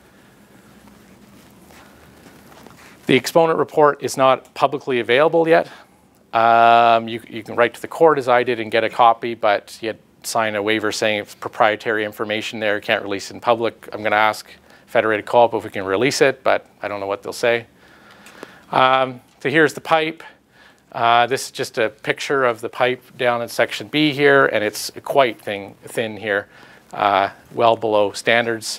The Exponent report is not publicly available yet. You can write to the court as I did and get a copy, but you had to sign a waiver saying it's proprietary information there, can't release it in public. I'm going to ask Federated Co-op if we can release it, but I don't know what they'll say. So here's the pipe. This is just a picture of the pipe down in section B here, and it's quite thin here, well below standards.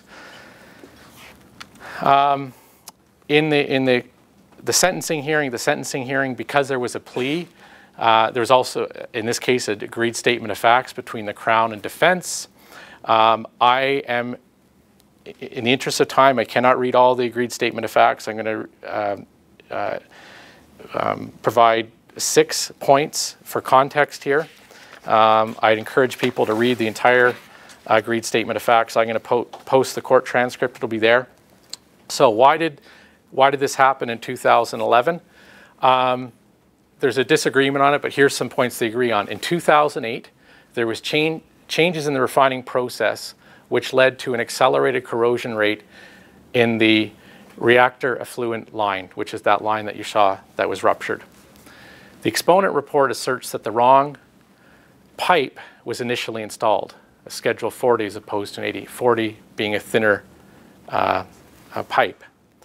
In the sentencing hearing, because there was a plea, there was also, in this case, an agreed statement of facts between the Crown and defense. I am, in the interest of time, I cannot read all the agreed statement of facts. I'm going to provide 6 points for context here. I'd encourage people to read the entire agreed statement of facts. I'm going to post the court transcript. It'll be there. So why did this happen in 2011? There's a disagreement on it, but here's some points they agree on. In 2008, there was changes in the refining process, which led to an accelerated corrosion rate in the reactor effluent line, which is that line that you saw that was ruptured. The Exponent report asserts that the wrong pipe was initially installed, a Schedule 40 as opposed to an 80, 40 being a thinner pipe.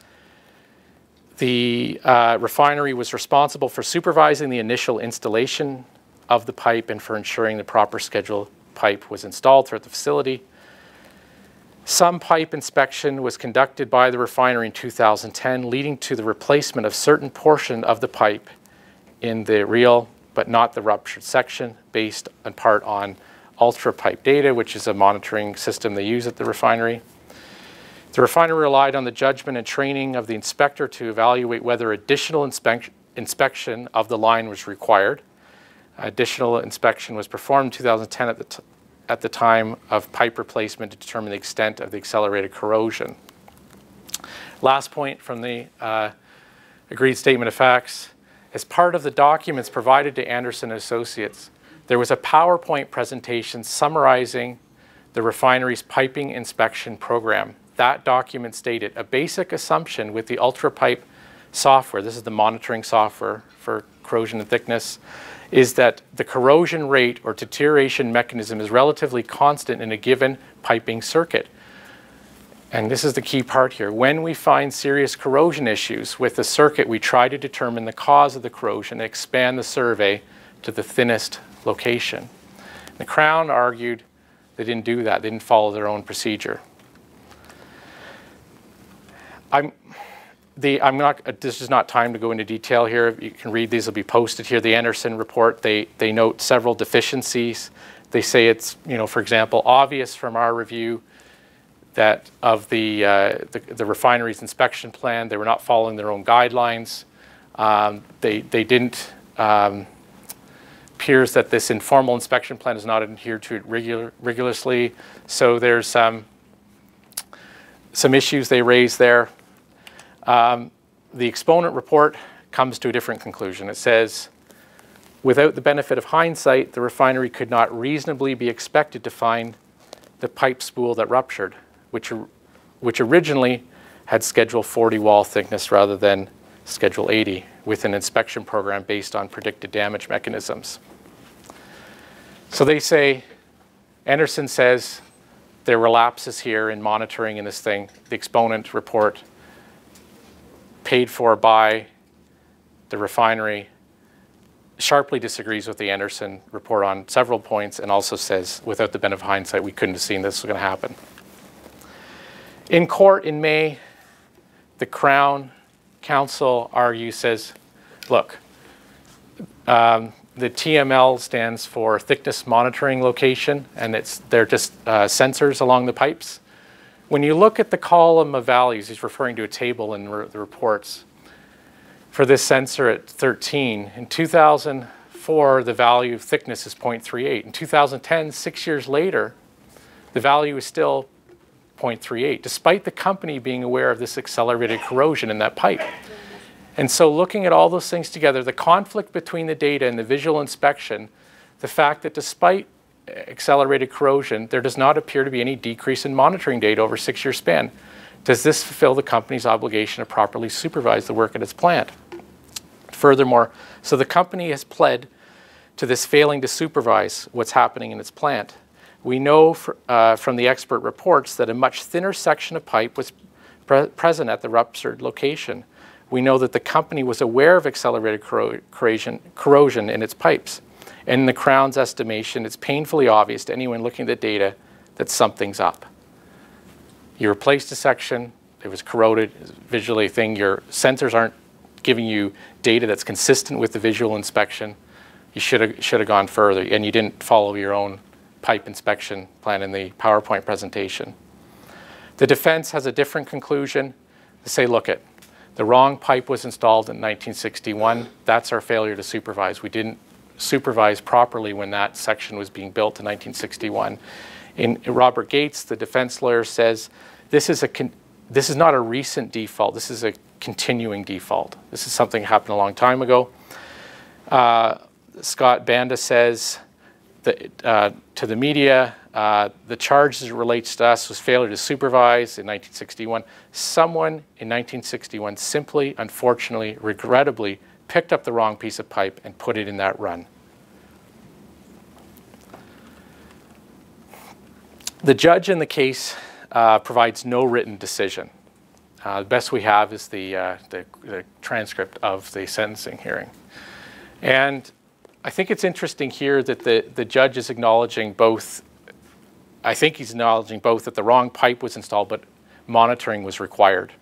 The refinery was responsible for supervising the initial installation of the pipe and for ensuring the proper schedule pipe was installed throughout the facility. Some pipe inspection was conducted by the refinery in 2010, leading to the replacement of certain portion of the pipe in the real but not the ruptured section, based in part on Ultra Pipe data, which is a monitoring system they use at the refinery. The refinery relied on the judgment and training of the inspector to evaluate whether additional inspection of the line was required. Additional inspection was performed in 2010 at the time of pipe replacement to determine the extent of the accelerated corrosion. Last point from the agreed statement of facts. As part of the documents provided to Anderson Associates, there was a PowerPoint presentation summarizing the refinery's piping inspection program. That document stated a basic assumption with the UltraPipe software, this is the monitoring software for corrosion and thickness, is that the corrosion rate or deterioration mechanism is relatively constant in a given piping circuit. And this is the key part here. When we find serious corrosion issues with the circuit, we try to determine the cause of the corrosion and expand the survey to the thinnest location. The Crown argued they didn't do that, they didn't follow their own procedure. This is not time to go into detail here. You can read these, will be posted here. The Anderson report, they note several deficiencies. They say it's, for example, obvious from our review that of the refinery's inspection plan, they were not following their own guidelines. They didn't, appears that this informal inspection plan is not adhered to rigorously. So there's some issues they raised there. The Exponent report comes to a different conclusion. It says, without the benefit of hindsight, the refinery could not reasonably be expected to find the pipe spool that ruptured, which originally had Schedule 40 wall thickness rather than Schedule 80, with an inspection program based on predicted damage mechanisms. So they say, Anderson says there were lapses here in monitoring in this thing. The exponent report paid for by the refinery sharply disagrees with the Anderson report on several points, and also says, without the benefit of hindsight, we couldn't have seen this was going to happen. In court in May, the Crown Counsel says, look, the TML stands for thickness monitoring location, and they're just sensors along the pipes. When you look at the column of values, he's referring to a table in the reports, for this sensor at 13. In 2004, the value of thickness is 0.38. In 2010, 6 years later, the value is still 0.38, despite the company being aware of this accelerated corrosion in that pipe. And so looking at all those things together, the conflict between the data and the visual inspection, the fact that despite accelerated corrosion, there does not appear to be any decrease in monitoring data over a 6-year span. Does this fulfill the company's obligation to properly supervise the work at its plant? Furthermore, so the company has pled to this failing to supervise what's happening in its plant. We know from the expert reports that a much thinner section of pipe was present at the ruptured location. We know that the company was aware of accelerated corrosion in its pipes. And in the Crown's estimation, it's painfully obvious to anyone looking at the data that something's up. You replaced a section, it was corroded, visually a thing, your sensors aren't giving you data that's consistent with the visual inspection. You should have gone further, and you didn't follow your own pipe inspection plan in the PowerPoint presentation. The defense has a different conclusion. They say, look, the wrong pipe was installed in 1961. That's our failure to supervise. We didn't supervise properly when that section was being built in 1961. In Robert Gates, the defense lawyer, says this is not a recent default. This is a continuing default. This is something that happened a long time ago. Scott Banda says that, to the media, the charge as it relates to us was failure to supervise in 1961. Someone in 1961 simply, unfortunately, regrettably, picked up the wrong piece of pipe and put it in that run. The judge in the case provides no written decision. The best we have is the transcript of the sentencing hearing. And I think it's interesting here that the judge is acknowledging both, I think he's acknowledging both that the wrong pipe was installed, but monitoring was required.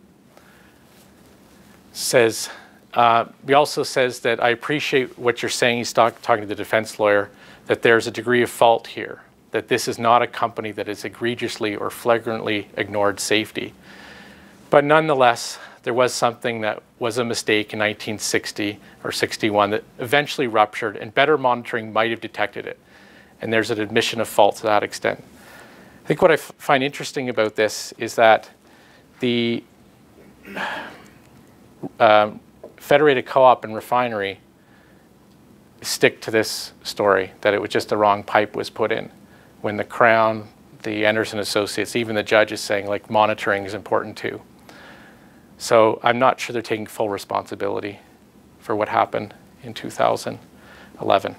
He also says that I appreciate what you're saying, he's talking to the defense lawyer, that there's a degree of fault here, that this is not a company that has egregiously or flagrantly ignored safety. But nonetheless, there was something that was a mistake in 1960 or 61 that eventually ruptured, and better monitoring might have detected it. And there's an admission of fault to that extent. I think what I find interesting about this is that the Federated Co-op and Refinery stick to this story, that it was just the wrong pipe was put in. When the Crown, the Anderson Associates, even the judge is saying, like, monitoring is important too. So I'm not sure they're taking full responsibility for what happened in 2011.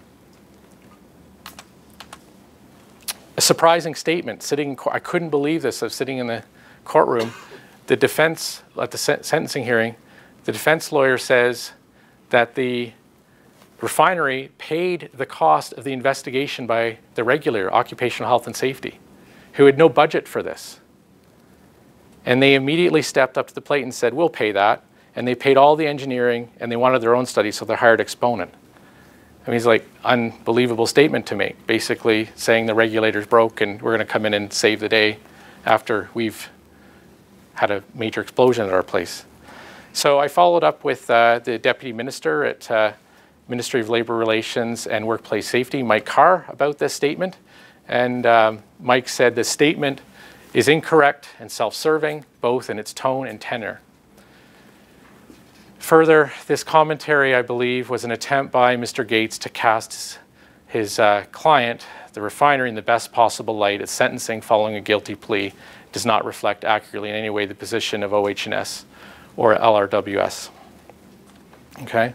A surprising statement. I couldn't believe this. I was sitting in the courtroom. The defense, at the sentencing hearing, the defense lawyer says that the refinery paid the cost of the investigation by the regulator, Occupational Health and Safety, who had no budget for this. And they immediately stepped up to the plate and said, we'll pay that. And they paid all the engineering, and they wanted their own study, so they hired Exponent. I mean, it's like an unbelievable statement to make, basically saying the regulator's broke and we're going to come in and save the day after we've had a major explosion at our place. So I followed up with the Deputy Minister at Ministry of Labour Relations and Workplace Safety, Mike Carr, about this statement. And Mike said the statement is incorrect and self-serving, both in its tone and tenor. Further, this commentary, I believe, was an attempt by Mr. Gates to cast his client, the refinery, in the best possible light as sentencing following a guilty plea does not reflect accurately in any way the position of OH&S or LRWS. Okay?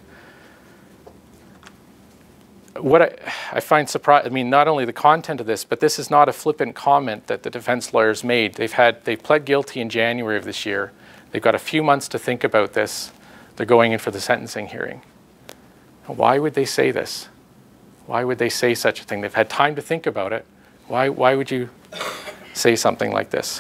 What I find surprising, I mean, not only the content of this, but this is not a flippant comment that the defense lawyers made. They pled guilty in January of this year. They've got a few months to think about this. They're going in for the sentencing hearing. Why would they say this? Why would they say such a thing? They've had time to think about it. Why would you say something like this?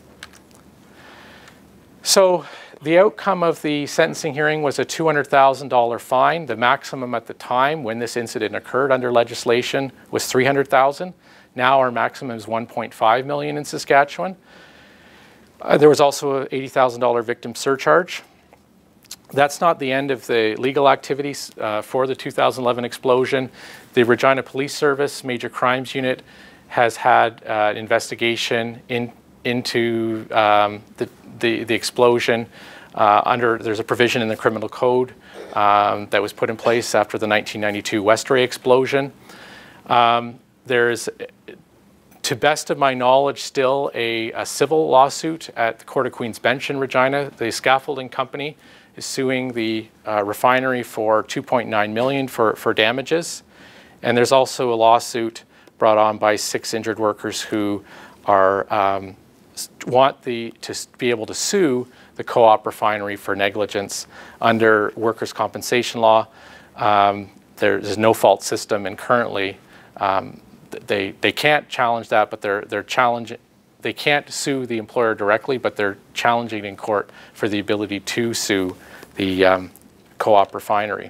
So the outcome of the sentencing hearing was a $200,000 fine. The maximum at the time when this incident occurred under legislation was $300,000. Now our maximum is $1.5 million in Saskatchewan. There was also an $80,000 victim surcharge. That's not the end of the legal activities for the 2011 explosion. The Regina Police Service Major Crimes Unit has had an investigation into the explosion. There's a provision in the criminal code that was put in place after the 1992 Westray explosion. There's, to best of my knowledge, still a civil lawsuit at the Court of Queen's Bench in Regina. The scaffolding company is suing the refinery for $2.9 million for damages. And there's also a lawsuit brought on by 6 injured workers who want to be able to sue the co-op refinery for negligence under workers' compensation law. There's no fault system, and currently they can't challenge that, but they're challenging. They can't sue the employer directly, but they're challenging in court for the ability to sue the co-op refinery.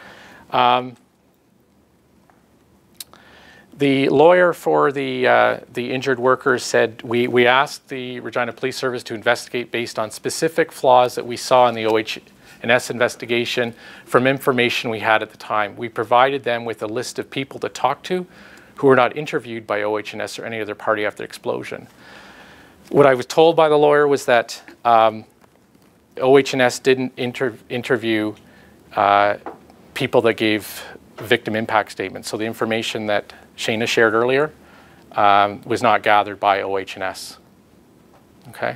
The lawyer for the injured workers said, we asked the Regina Police Service to investigate based on specific flaws that we saw in the OH&S investigation from information we had at the time. We provided them with a list of people to talk to who were not interviewed by OH&S or any other party after the explosion. What I was told by the lawyer was that OH&S didn't interview people that gave victim impact statements. So the information that Shana shared earlier was not gathered by OH&S. Okay.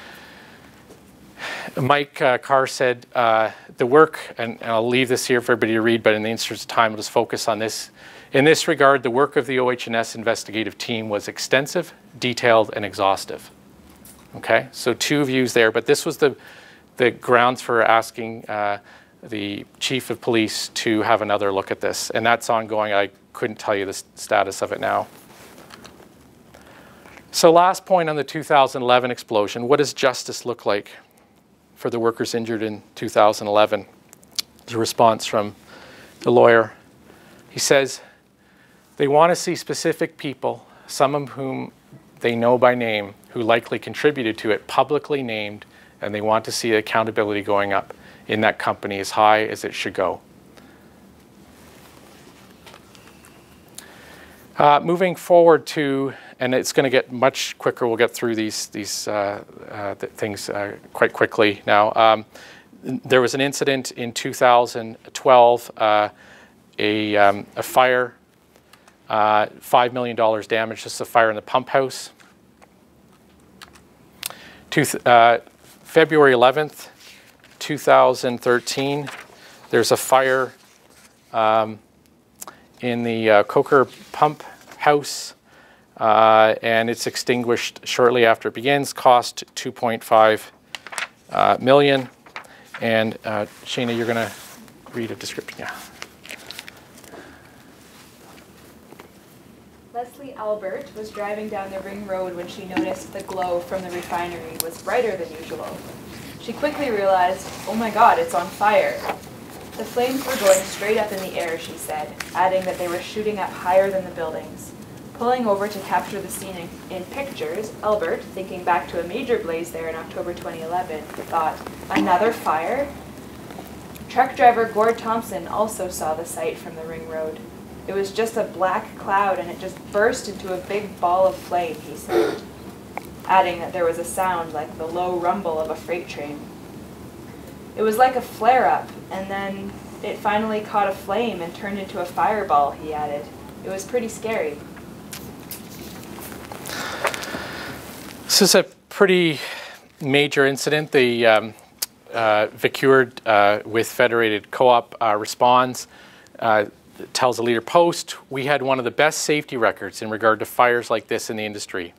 Mike Carr said the work, and I'll leave this here for everybody to read, but in the interest of time, I'll just focus on this. In this regard, the work of the OH&S investigative team was extensive, detailed, and exhaustive. Okay, so 2 views there, but this was the grounds for asking the chief of police to have another look at this, and that's ongoing. I couldn't tell you the status of it now. So last point on the 2011 explosion, what does justice look like for the workers injured in 2011? There's a response from the lawyer. He says, they want to see specific people, some of whom they know by name, who likely contributed to it, publicly named, and they want to see accountability going up in that company as high as it should go. Moving forward to, and it's going to get much quicker, we'll get through these things quite quickly now. There was an incident in 2012, a fire, $5 million damage, just a fire in the pump house. February 11th, 2013, there's a fire in the Coker pump house, and it's extinguished shortly after it begins, cost $2.5 million. And Shana, you're going to read a description. Yeah. Leslie Albert was driving down the ring road when she noticed the glow from the refinery was brighter than usual. She quickly realized, oh my God, it's on fire. The flames were going straight up in the air, she said, adding that they were shooting up higher than the buildings. Pulling over to capture the scene in pictures, Albert, thinking back to a major blaze there in October 2011, thought, another fire? Truck driver Gord Thompson also saw the sight from the ring road. It was just a black cloud and it just burst into a big ball of flame, he said, adding that there was a sound like the low rumble of a freight train. It was like a flare-up, and then it finally caught a flame and turned into a fireball, he added. It was pretty scary. This is a pretty major incident. The Vicure with Federated Co-op responds, tells the Leader Post, "We had one of the best safety records in regard to fires like this in the industry."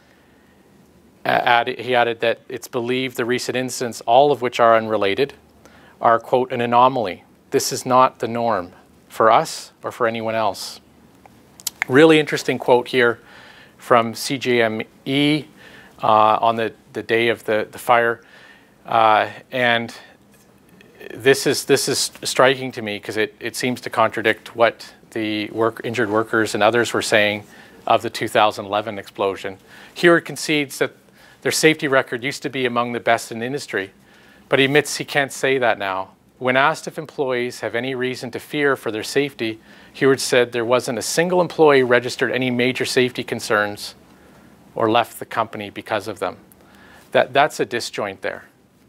He added that it's believed the recent incidents, all of which are unrelated, are, quote, an anomaly. This is not the norm for us or for anyone else. Really interesting quote here from CJME on the day of the fire. And this is striking to me because it seems to contradict what the injured workers and others were saying of the 2011 explosion. Heward concedes that their safety record used to be among the best in the industry, but he admits he can't say that now. When asked if employees have any reason to fear for their safety, Heward said there wasn't a single employee registered any major safety concerns or left the company because of them. That's a disjoint there.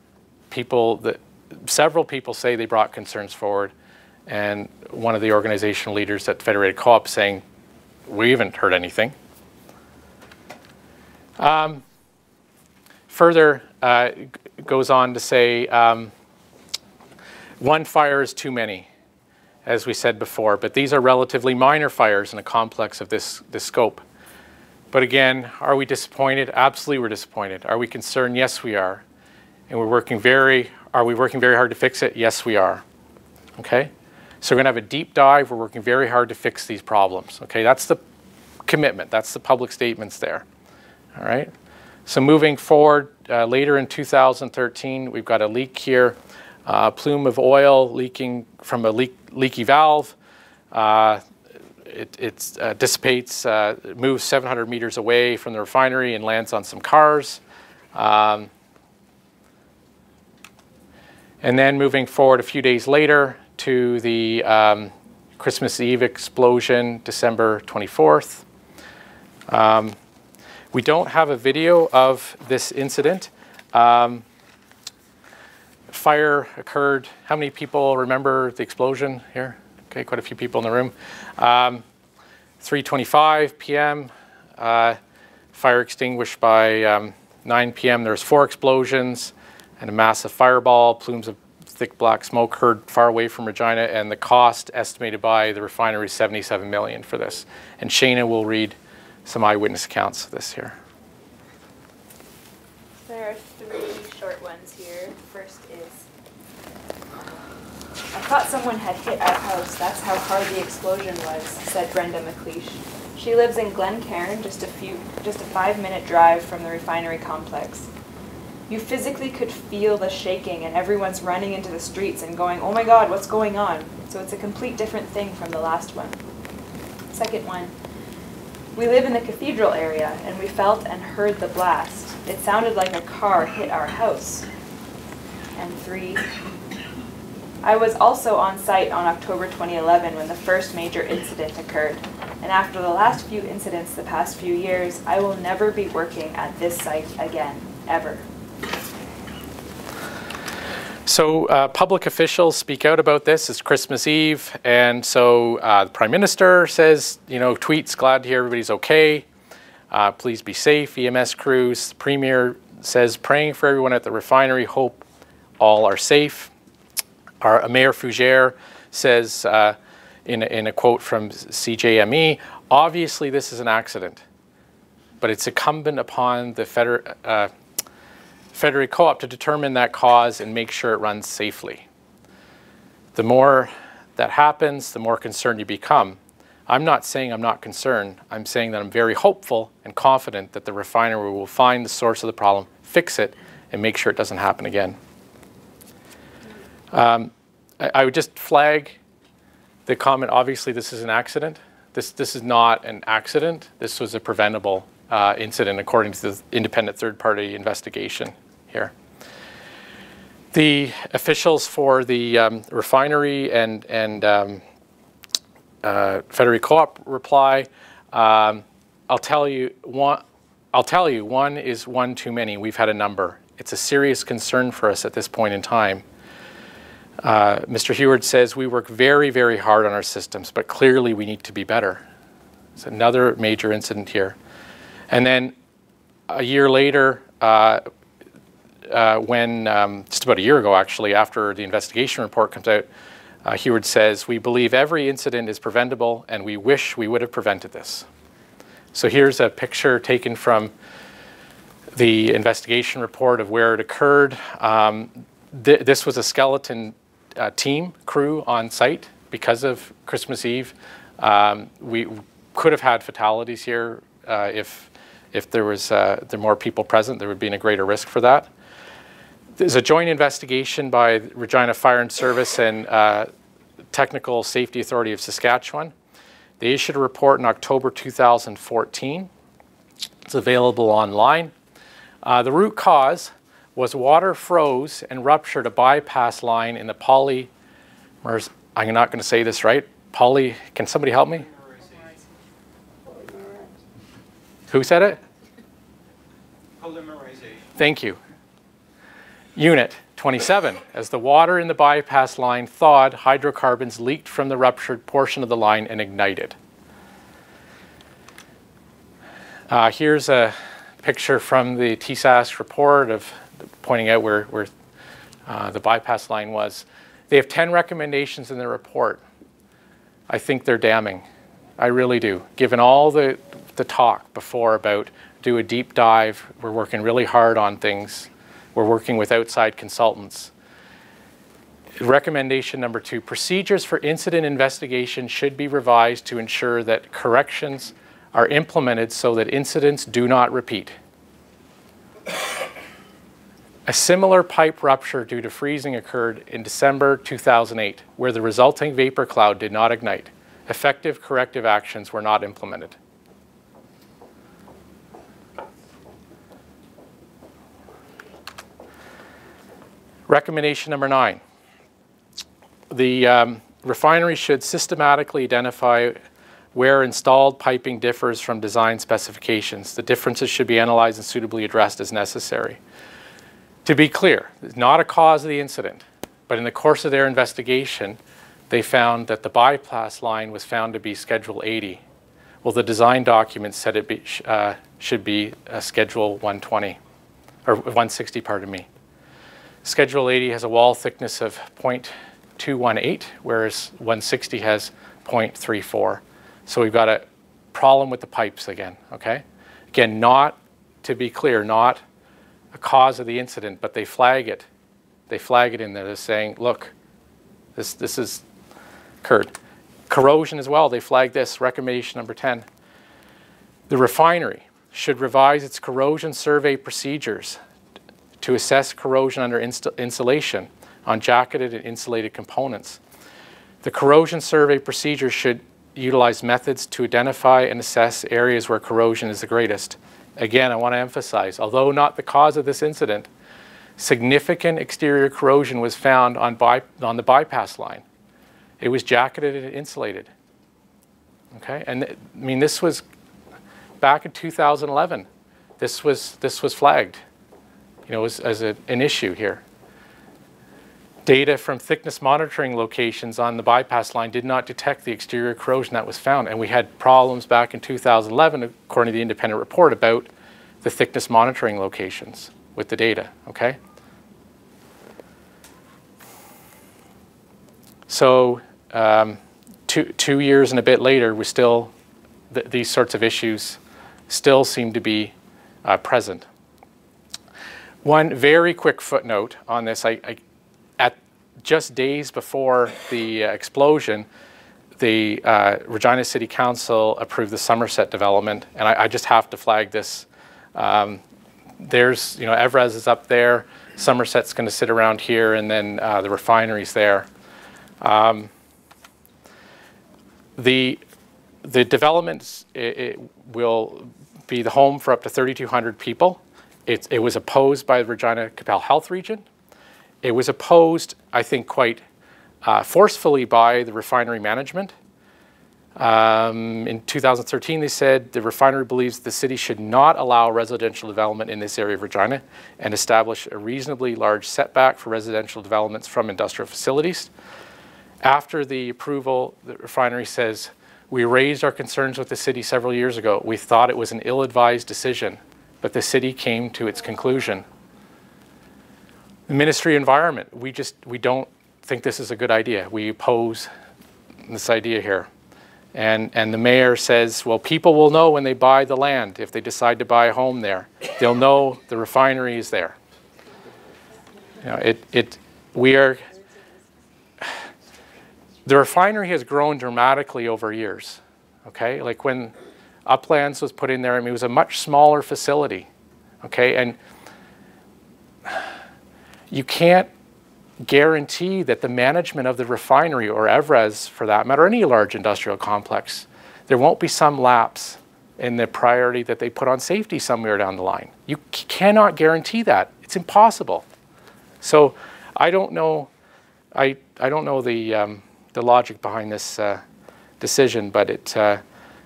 Several people say they brought concerns forward, and one of the organizational leaders at Federated Co-op saying, we haven't heard anything. Further, goes on to say, one fire is too many, as we said before, but these are relatively minor fires in a complex of this scope. But again, are we disappointed? Absolutely we're disappointed. Are we concerned? Yes, we are. And are we working very hard to fix it? Yes, we are. Okay? So we're going to have a deep dive. We're working very hard to fix these problems. Okay? That's the commitment. That's the public statements there. All right? So moving forward, later in 2013, we've got a leak here. A plume of oil leaking from a leaky valve. It dissipates, moves 700 meters away from the refinery and lands on some cars. And then moving forward a few days later to the Christmas Eve explosion, December 24th. We don't have a video of this incident. Fire occurred. How many people remember the explosion here? Okay, quite a few people in the room. 3:25 p.m. Fire extinguished by 9 p.m. There's 4 explosions and a massive fireball. Plumes of thick black smoke heard far away from Regina, and the cost estimated by the refinery is $77 million for this. And Shayna will read some eyewitness accounts of this here. There are 3 short ones here. First is, I thought someone had hit our house. That's how hard the explosion was, said Brenda McLeish. She lives in Glencairn, just a 5-minute drive from the refinery complex. You physically could feel the shaking, and everyone's running into the streets and going, oh my God, what's going on? So it's a complete different thing from the last one. Second one, we live in the cathedral area, and we felt and heard the blast. It sounded like a car hit our house. And 3, I was also on site on October 2011 when the first major incident occurred. And after the last few incidents the past few years, I will never be working at this site again, ever. So public officials speak out about this. It's Christmas Eve, and so the Prime Minister says, tweets, glad to hear everybody's okay. Please be safe, EMS crews. The Premier says, praying for everyone at the refinery, hope all are safe. Our Mayor Fougere says, in a quote from CJME, obviously this is an accident, but it's incumbent upon the Federated Co-op to determine that cause and make sure it runs safely. The more that happens, the more concerned you become. I'm not saying I'm not concerned. I'm saying that I'm very hopeful and confident that the refinery will find the source of the problem, fix it, and make sure it doesn't happen again. I would just flag the comment, obviously this is an accident. This is not an accident. This was a preventable incident according to the independent third-party investigation here. The officials for the refinery and Federated Co-op reply, I'll tell you, one is one too many. We've had a number. It's a serious concern for us at this point in time. Mr. Heward says, we work very, very hard on our systems, but clearly we need to be better. It's another major incident here. And then a year later, just about a year ago actually, after the investigation report comes out, Heward says, we believe every incident is preventable and we wish we would have prevented this. So here's a picture taken from the investigation report of where it occurred. This was a skeleton team crew on site because of Christmas Eve. We could have had fatalities here if there was more people present. There would have been a greater risk for that. There's a joint investigation by Regina Fire and Service and Technical Safety Authority of Saskatchewan. They issued a report in October 2014. It's available online. The root cause was water froze and ruptured a bypass line in the polymers. I'm not going to say this right. Can somebody help me? Who said it? Polymerization. Thank you. Unit 27. As the water in the bypass line thawed, hydrocarbons leaked from the ruptured portion of the line and ignited. Here's a picture from the TSAS report of pointing out where the bypass line was. They have 10 recommendations in the report. I think they're damning. I really do. Given all the talk before about do a deep dive, we're working really hard on things. We're working with outside consultants. Recommendation number 2, procedures for incident investigation should be revised to ensure that corrections are implemented so that incidents do not repeat. A similar pipe rupture due to freezing occurred in December 2008, where the resulting vapor cloud did not ignite. Effective corrective actions were not implemented. Recommendation number 9. The refinery should systematically identify where installed piping differs from design specifications. The differences should be analyzed and suitably addressed as necessary. To be clear, it's not a cause of the incident, but in the course of their investigation, they found that the bypass line was found to be Schedule 80. Well, the design document said it should be Schedule 120, or 160, pardon me. Schedule 80 has a wall thickness of 0.218, whereas 160 has 0.34. So we've got a problem with the pipes again, okay? Again, not, to be clear, not a cause of the incident, but they flag it. They flag it in there. They're saying, look, this is occurred. Corrosion as well, they flag this, recommendation number 10. The refinery should revise its corrosion survey procedures to assess corrosion under insulation on jacketed and insulated components. The corrosion survey procedure should utilize methods to identify and assess areas where corrosion is the greatest. Again, I want to emphasize, although not the cause of this incident, significant exterior corrosion was found on the bypass line. It was jacketed and insulated. Okay, and I mean, this was back in 2011. This was flagged, you know, as an issue here. Data from thickness monitoring locations on the bypass line did not detect the exterior corrosion that was found, and we had problems back in 2011, according to the independent report, about the thickness monitoring locations with the data, okay? So 2 years and a bit later, we still, these sorts of issues still seem to be present. One very quick footnote on this, at just days before the explosion, the Regina City Council approved the Somerset development, and I just have to flag this. There's, you know, Evraz is up there, Somerset's going to sit around here, and then the refinery's there. The development it will be the home for up to 3,200 people. It was opposed by the Regina Qu'Appelle Health Region. It was opposed, I think, quite forcefully by the refinery management. In 2013, they said the refinery believes the city should not allow residential development in this area of Regina and establish a reasonably large setback for residential developments from industrial facilities. After the approval, the refinery says, we raised our concerns with the city several years ago. We thought it was an ill-advised decision, but the city came to its conclusion. The Ministry of Environment, we don't think this is a good idea. We oppose this idea here. And the mayor says, well, people will know when they buy the land, if they decide to buy a home there. They'll know the refinery is there. You know, the refinery has grown dramatically over years, okay? Like when Uplands was put in there, I mean, it was a much smaller facility, okay? And you can't guarantee that the management of the refinery, or Evraz for that matter, any large industrial complex, there won't be some lapse in the priority that they put on safety somewhere down the line. You cannot guarantee that. It's impossible. So I don't know, I don't know the logic behind this decision, but the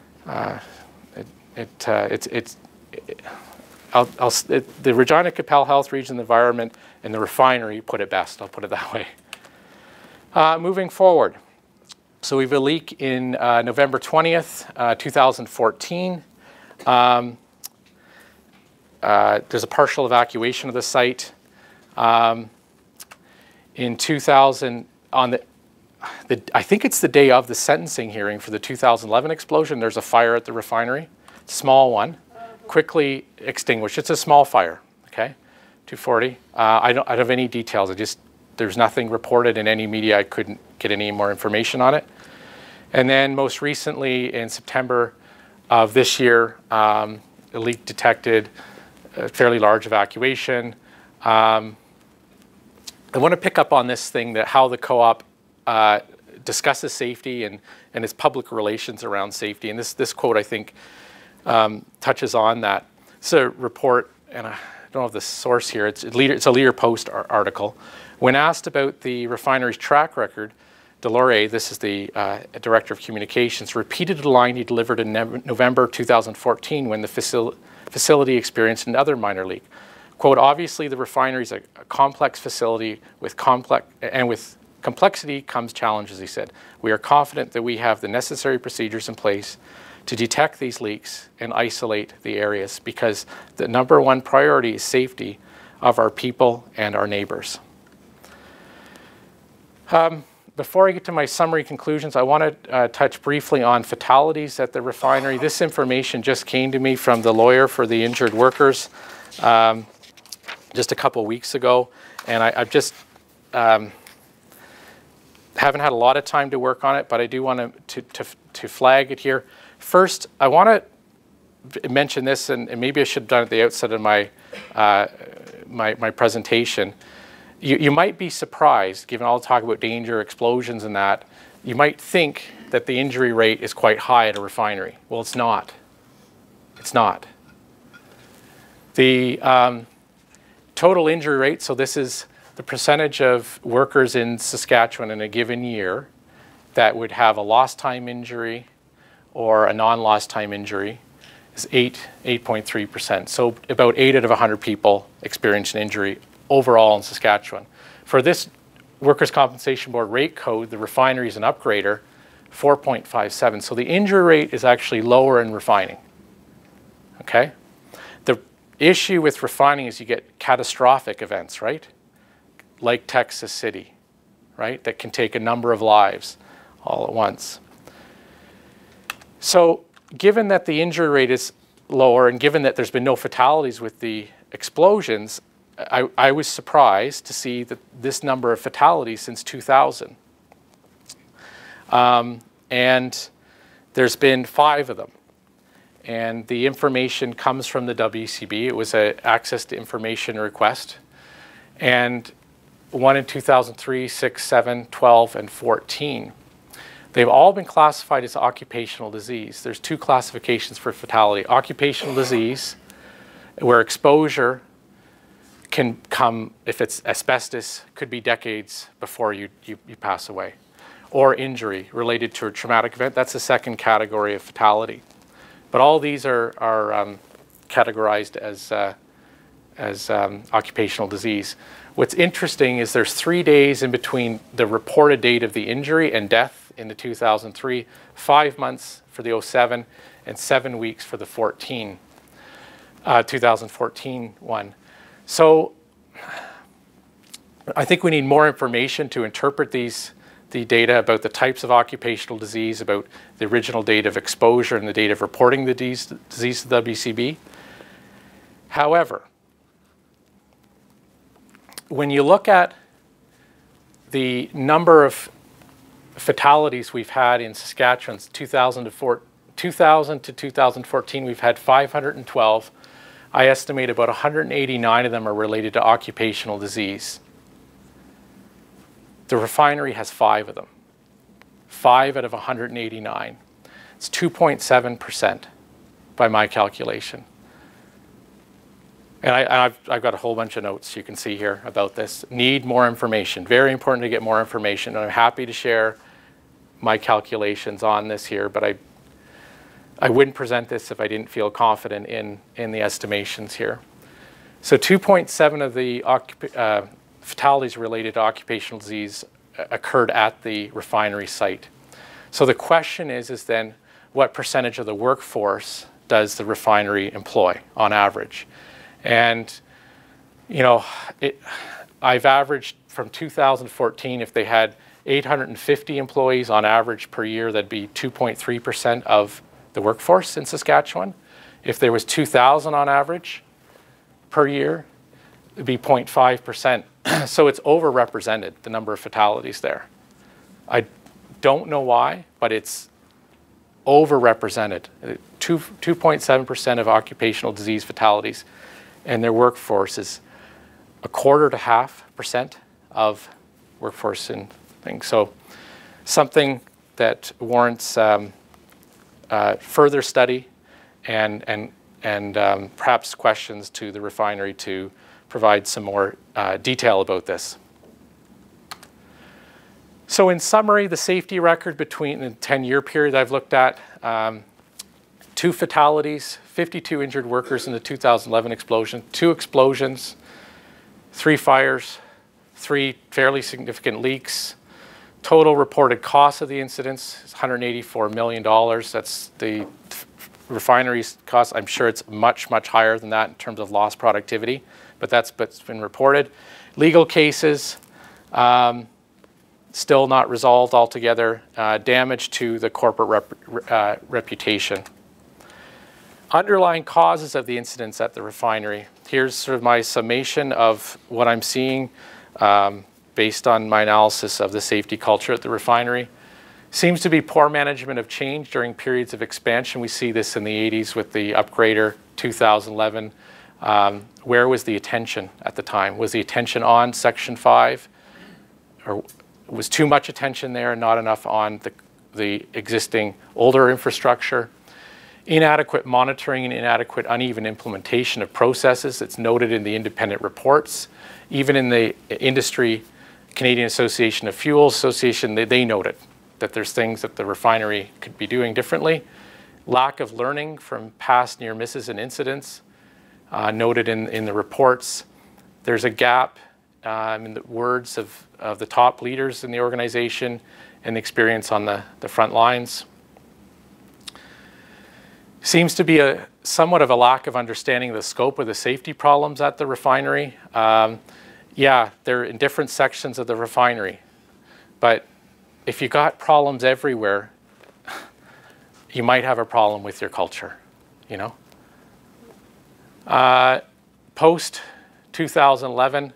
Regina Qu'Appelle Health Region Environment and the refinery put it best, I'll put it that way. Moving forward, so we have a leak in November 20th, 2014. There's a partial evacuation of the site. In 2000, I think it's the day of the sentencing hearing for the 2011 explosion, there's a fire at the refinery, small one, quickly extinguished. It's a small fire, okay, 240. I don't have any details. There's nothing reported in any media. I couldn't get any more information on it. And then most recently in September of this year, a leak detected, a fairly large evacuation. I want to pick up on this thing, that how the co-op discusses safety and its public relations around safety. And this quote, I think, touches on that. It's a report, and I don't have the source here. It's a Leader Post article. When asked about the refinery's track record, Delore, this is the Director of Communications, repeated the line he delivered in November 2014 when the facility experienced another minor leak. Quote, obviously the refinery is a complex facility with complexity comes challenges, he said. We are confident that we have the necessary procedures in place to detect these leaks and isolate the areas, because the #1 priority is safety of our people and our neighbors. Before I get to my summary conclusions, I want to touch briefly on fatalities at the refinery. This information just came to me from the lawyer for the injured workers just a couple weeks ago, and I've just haven't had a lot of time to work on it, but I do want to flag it here. First, I want to mention this, and maybe I should have done it at the outset of my my presentation. You might be surprised, given all the talk about danger, explosions and that, you might think that the injury rate is quite high at a refinery. Well, it's not. It's not. The total injury rate, so this is the percentage of workers in Saskatchewan in a given year that would have a lost time injury or a non-lost time injury, is 8.3%. So about 8 out of 100 people experience an injury overall in Saskatchewan. For this Workers' Compensation Board rate code, the refinery is an upgrader, 4.57. So the injury rate is actually lower in refining, okay? The issue with refining is you get catastrophic events, right? Like Texas City, right? That can take a number of lives all at once. So given that the injury rate is lower and given that there's been no fatalities with the explosions, I was surprised to see that this number of fatalities since 2000. And there's been 5 of them. And the information comes from the WCB. It was an access to information request. And 1 in 2003, 6, 7, 12, and 14. They've all been classified as occupational disease. There's 2 classifications for fatality. Occupational disease, where exposure can come, if it's asbestos, could be decades before you pass away. or injury related to a traumatic event. That's the second category of fatality. But all these are categorized as occupational disease. What's interesting is there's 3 days in between the reported date of the injury and death in the 2003, 5 months for the 07, and 7 weeks for the 2014 one. So I think we need more information to interpret the data about the types of occupational disease, about the original date of exposure and the date of reporting the disease to the WCB. However, when you look at the number of fatalities we've had in Saskatchewan, 2000 to 2014, we've had 512. I estimate about 189 of them are related to occupational disease. The refinery has 5 of them. 5 out of 189. It's 2.7% by my calculation. And I've got a whole bunch of notes you can see here about this. Need more information. Very important to get more information. And I'm happy to share my calculations on this here, but I wouldn't present this if I didn't feel confident in the estimations here. So 2.7 of the fatalities related to occupational disease occurred at the refinery site. So the question is then what percentage of the workforce does the refinery employ on average? And you know, I've averaged from 2014, if they had 850 employees on average per year, that'd be 2.3% of the workforce in Saskatchewan. If there was 2,000 on average per year, it'd be 0.5%. So it's overrepresented, the number of fatalities there. I don't know why, but it's overrepresented. 2.7% of occupational disease fatalities, and their workforce is 1/4 to 0.5% of workforce in things. So something that warrants further study and perhaps questions to the refinery to provide some more detail about this. So in summary, the safety record between the 10-year period I've looked at, 2 fatalities, 52 injured workers in the 2011 explosion, 2 explosions, 3 fires, 3 fairly significant leaks. Total reported cost of the incidents is $184 million. That's the refinery's cost. I'm sure it's much, much higher than that in terms of lost productivity, but that's been reported. Legal cases, still not resolved altogether. Damage to the corporate reputation. Underlying causes of the incidents at the refinery. Here's sort of my summation of what I'm seeing based on my analysis of the safety culture at the refinery. Seems to be poor management of change during periods of expansion. We see this in the 80s with the upgrader, 2011. Where was the attention at the time? Was the attention on Section 5? Or was too much attention there and not enough on the existing older infrastructure? Inadequate monitoring and inadequate uneven implementation of processes. It's noted in the independent reports. Even in the industry, Canadian Association of Fuels Association, they noted that there's things that the refinery could be doing differently. Lack of learning from past near misses and incidents, noted in the reports. There's a gap in the words of the top leaders in the organization and the experience on the front lines. Seems to be somewhat of a lack of understanding of the scope of the safety problems at the refinery. Yeah, they're in different sections of the refinery, but if you got problems everywhere, you might have a problem with your culture, you know? Post 2011,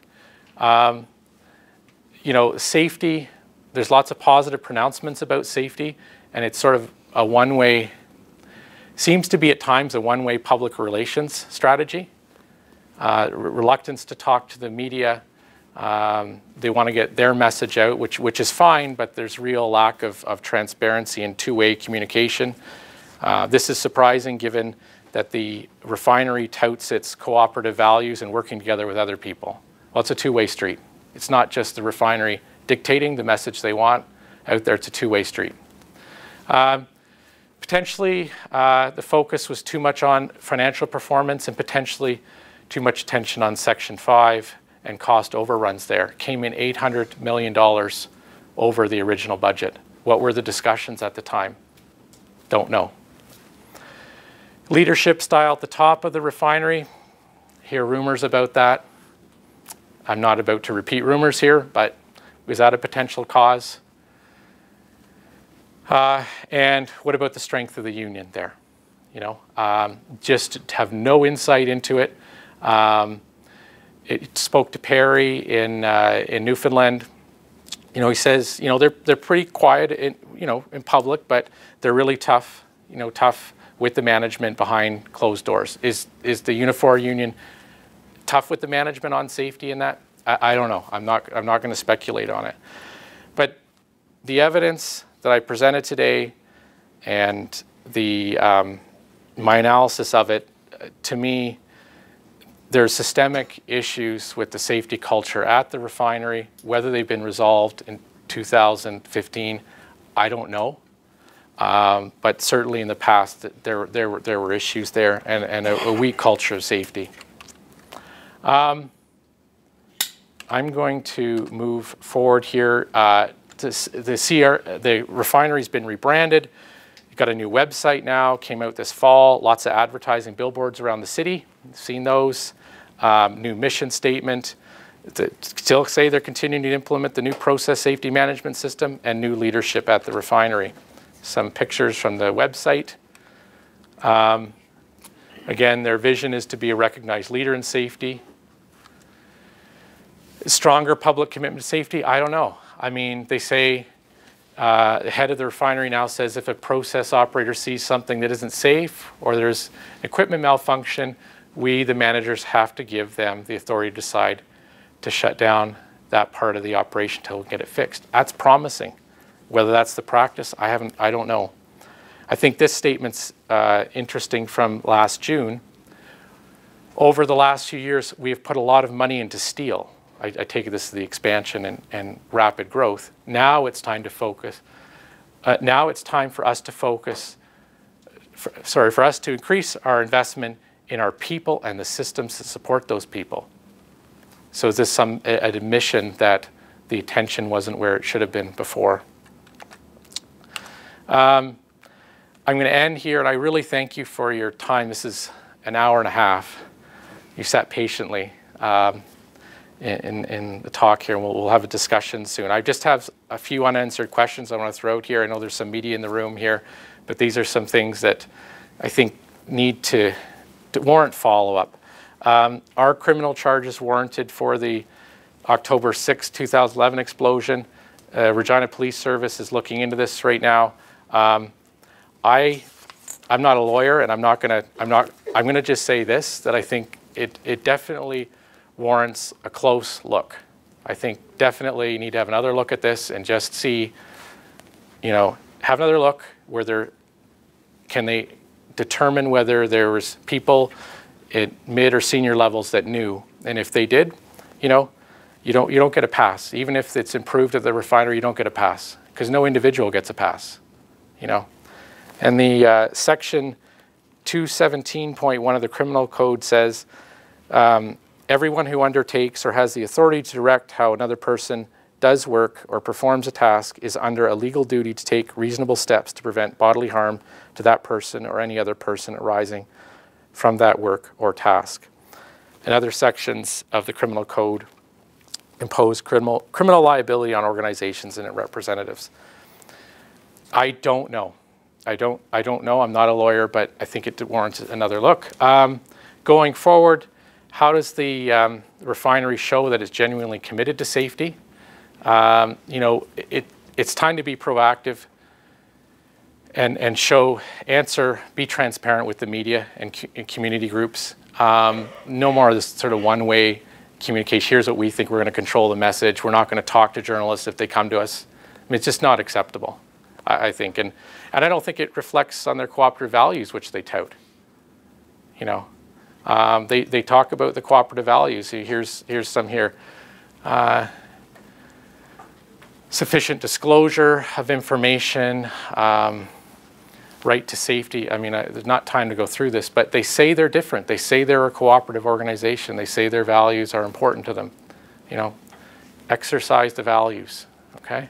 you know, safety, there's lots of positive pronouncements about safety, and it's sort of a one-way, seems to be at times a one-way public relations strategy. Reluctance to talk to the media. They want to get their message out, which is fine, but there's real lack of transparency and two-way communication. This is surprising given that the refinery touts its cooperative values and working together with other people. Well, it's a two-way street. It's not just the refinery dictating the message they want. out there. It's a two-way street. Potentially, the focus was too much on financial performance and potentially too much attention on Section 5 and cost overruns there. Came in $800 million over the original budget. What were the discussions at the time? Don't know. Leadership style at the top of the refinery. Hear rumors about that. I'm not about to repeat rumors here, but was that a potential cause? And what about the strength of the union there? You know, just to have no insight into it. It spoke to Perry in Newfoundland. You know, he says, you know, they're pretty quiet in public, but they're really tough. You know, tough with the management behind closed doors. Is the Unifor union tough with the management on safety in that? I don't know. I'm not going to speculate on it. But the evidence that I presented today and the my analysis of it, to me, there's systemic issues with the safety culture at the refinery. Whether they've been resolved in 2015, I don't know. But certainly in the past, there were issues there and a weak culture of safety. I'm going to move forward here. The refinery's been rebranded. You've got a new website now, came out this fall, lots of advertising billboards around the city. Seen those. New mission statement. Still say they're continuing to implement the new process safety management system and new leadership at the refinery. Some pictures from the website. Again, their vision is to be a recognized leader in safety. Stronger public commitment to safety? I don't know. I mean, they say the head of the refinery now says if a process operator sees something that isn't safe or there's equipment malfunction, we, the managers, have to give them the authority to decide to shut down that part of the operation until we get it fixed. That's promising. Whether that's the practice, I don't know. I think this statement's interesting from last June. Over the last few years, we have put a lot of money into steel. I take this as the expansion and rapid growth. Now it's time to focus. Now it's time for us to focus, for us to increase our investment in our people and the systems that support those people. So is this an admission that the attention wasn't where it should have been before? I'm going to end here, and I really thank you for your time. This is an hour and a half. You sat patiently in the talk here, and we'll have a discussion soon. I just have a few unanswered questions I want to throw out here. I know there's some media in the room here, but these are some things that I think need to warrant follow-up. Are criminal charges warranted for the October 6, 2011 explosion? Regina Police Service is looking into this right now. I'm not a lawyer, and I'm going to just say this, that I think it definitely warrants a close look. I think definitely you need to have another look at this and just see, you know, have another look where can they determine whether there was people at mid or senior levels that knew, and if they did, you know, you don't get a pass. Even if it's improved at the refinery, you don't get a pass because no individual gets a pass, you know. And the section 217.1 of the criminal code says everyone who undertakes or has the authority to direct how another person does work or performs a task is under a legal duty to take reasonable steps to prevent bodily harm to that person or any other person arising from that work or task. And other sections of the criminal code impose criminal liability on organizations and their representatives. I don't know. I don't know. I'm not a lawyer, but I think it warrants another look. Going forward, how does the refinery show that it's genuinely committed to safety? You know, it's time to be proactive and be transparent with the media and community groups. No more of this sort of one-way communication. Here's what we think. We're going to control the message. We're not going to talk to journalists if they come to us. I mean, it's just not acceptable, I think. And I don't think it reflects on their cooperative values, which they tout. You know, they talk about the cooperative values. Here's some here. sufficient disclosure of information, right to safety. I mean, there's not time to go through this, but they say they're different. They say they're a cooperative organization. They say their values are important to them. You know, exercise the values, okay?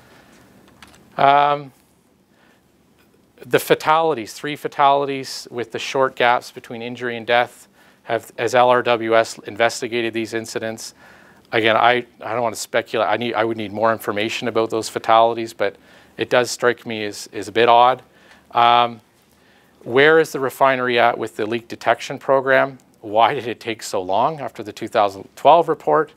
The fatalities, 3 fatalities with the short gaps between injury and death, have, as LRWS investigated these incidents. Again, I don't want to speculate. I would need more information about those fatalities, but it does strike me as a bit odd. Where is the refinery at with the leak detection program? Why did it take so long after the 2012 report?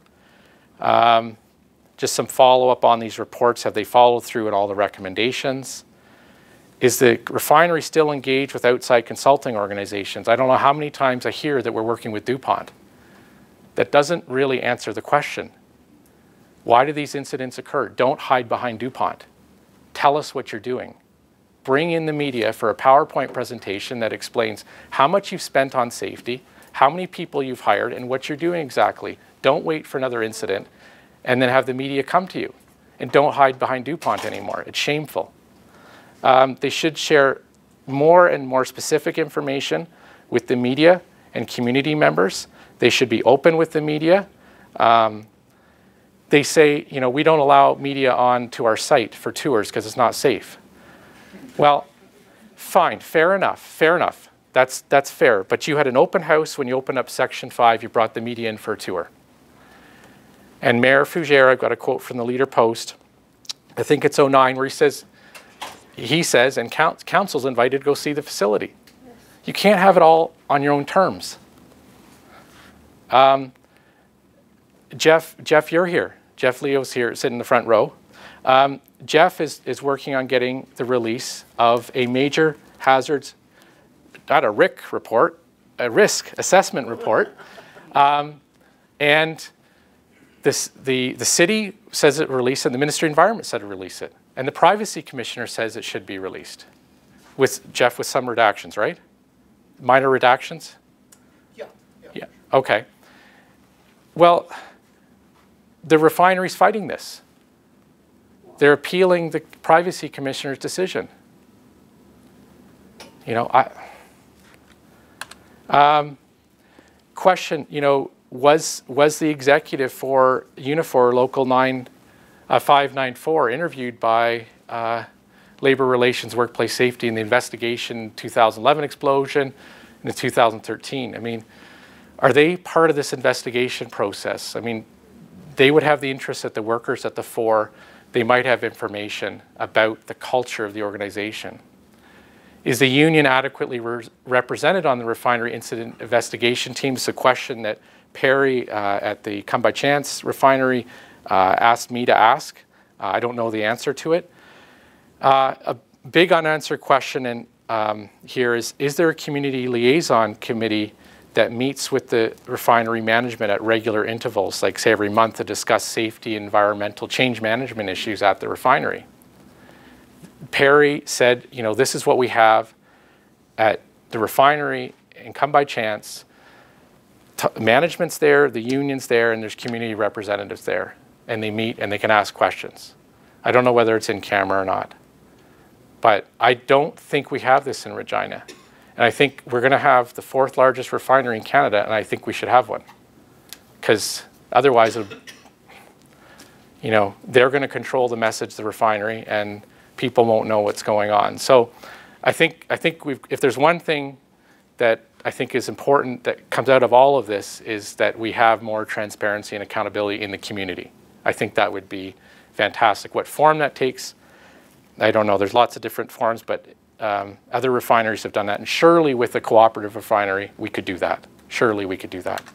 Just some follow-up on these reports. Have they followed through on all the recommendations? Is the refinery still engaged with outside consulting organizations? I don't know how many times I hear that we're working with DuPont. That doesn't really answer the question. Why do these incidents occur? Don't hide behind DuPont. Tell us what you're doing. Bring in the media for a PowerPoint presentation that explains how much you've spent on safety, how many people you've hired, and what you're doing exactly. Don't wait for another incident and then have the media come to you. And don't hide behind DuPont anymore. It's shameful. They should share more and more specific information with the media and community members. They should be open with the media. They say, you know, we don't allow media on to our site for tours because it's not safe. Well, fine, fair enough, fair enough. That's fair. But you had an open house when you opened up Section 5, you brought the media in for a tour. And Mayor Fougere, I've got a quote from the Leader Post, I think it's 09, where he says, and council's invited to go see the facility. Yes. You can't have it all on your own terms. Jeff, you're here. Jeff Leo's here, sitting in the front row. Jeff is working on getting the release of a major hazards, not a RIC report, a risk assessment report. And the city says it release, and the Ministry of Environment said to release it. And the Privacy Commissioner says it should be released. With Jeff, with some redactions, right? Minor redactions? Yeah. Okay. Well, the refinery's fighting this. They're appealing the Privacy Commissioner's decision. You know, question, you know, was the executive for Unifor Local 594 interviewed by Labor Relations Workplace Safety in the investigation 2011 explosion and the 2013? I mean, are they part of this investigation process? I mean, they would have the interest at the workers at the fore. They might have information about the culture of the organization. Is the union adequately represented on the refinery incident investigation team? It's a question that Perry at the Come By Chance refinery asked me to ask. I don't know the answer to it. A big unanswered question here is there a community liaison committee that meets with the refinery management at regular intervals, like say every month, to discuss safety, environmental change management issues at the refinery? Perry said, you know, this is what we have at the refinery and Come By Chance. Management's there, the union's there, and there's community representatives there. And they meet and they can ask questions. I don't know whether it's in camera or not. But I don't think we have this in Regina. And I think we're going to have the 4th largest refinery in Canada, and I think we should have one. Because otherwise, you know, they're going to control the message, the refinery, and people won't know what's going on. So I think if there's one thing that I think is important that comes out of all of this is that we have more transparency and accountability in the community. I think that would be fantastic. What form that takes, I don't know. There's lots of different forms, but other refineries have done that. And surely with a cooperative refinery, we could do that. Surely we could do that.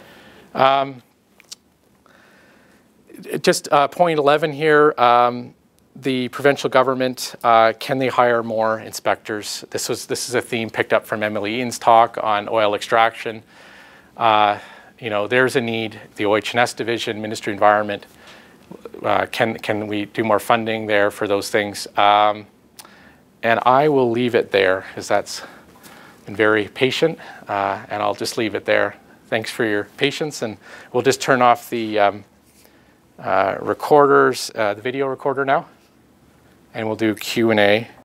Just point 11 here. The provincial government, can they hire more inspectors? This is a theme picked up from Emily Ian's talk on oil extraction. You know, there's a need. The OH&S division, Ministry of Environment, can we do more funding there for those things? And I will leave it there because that's been very patient, and I'll just leave it there. Thanks for your patience, and we'll just turn off the recorders, the video recorder now, and we'll do Q&A.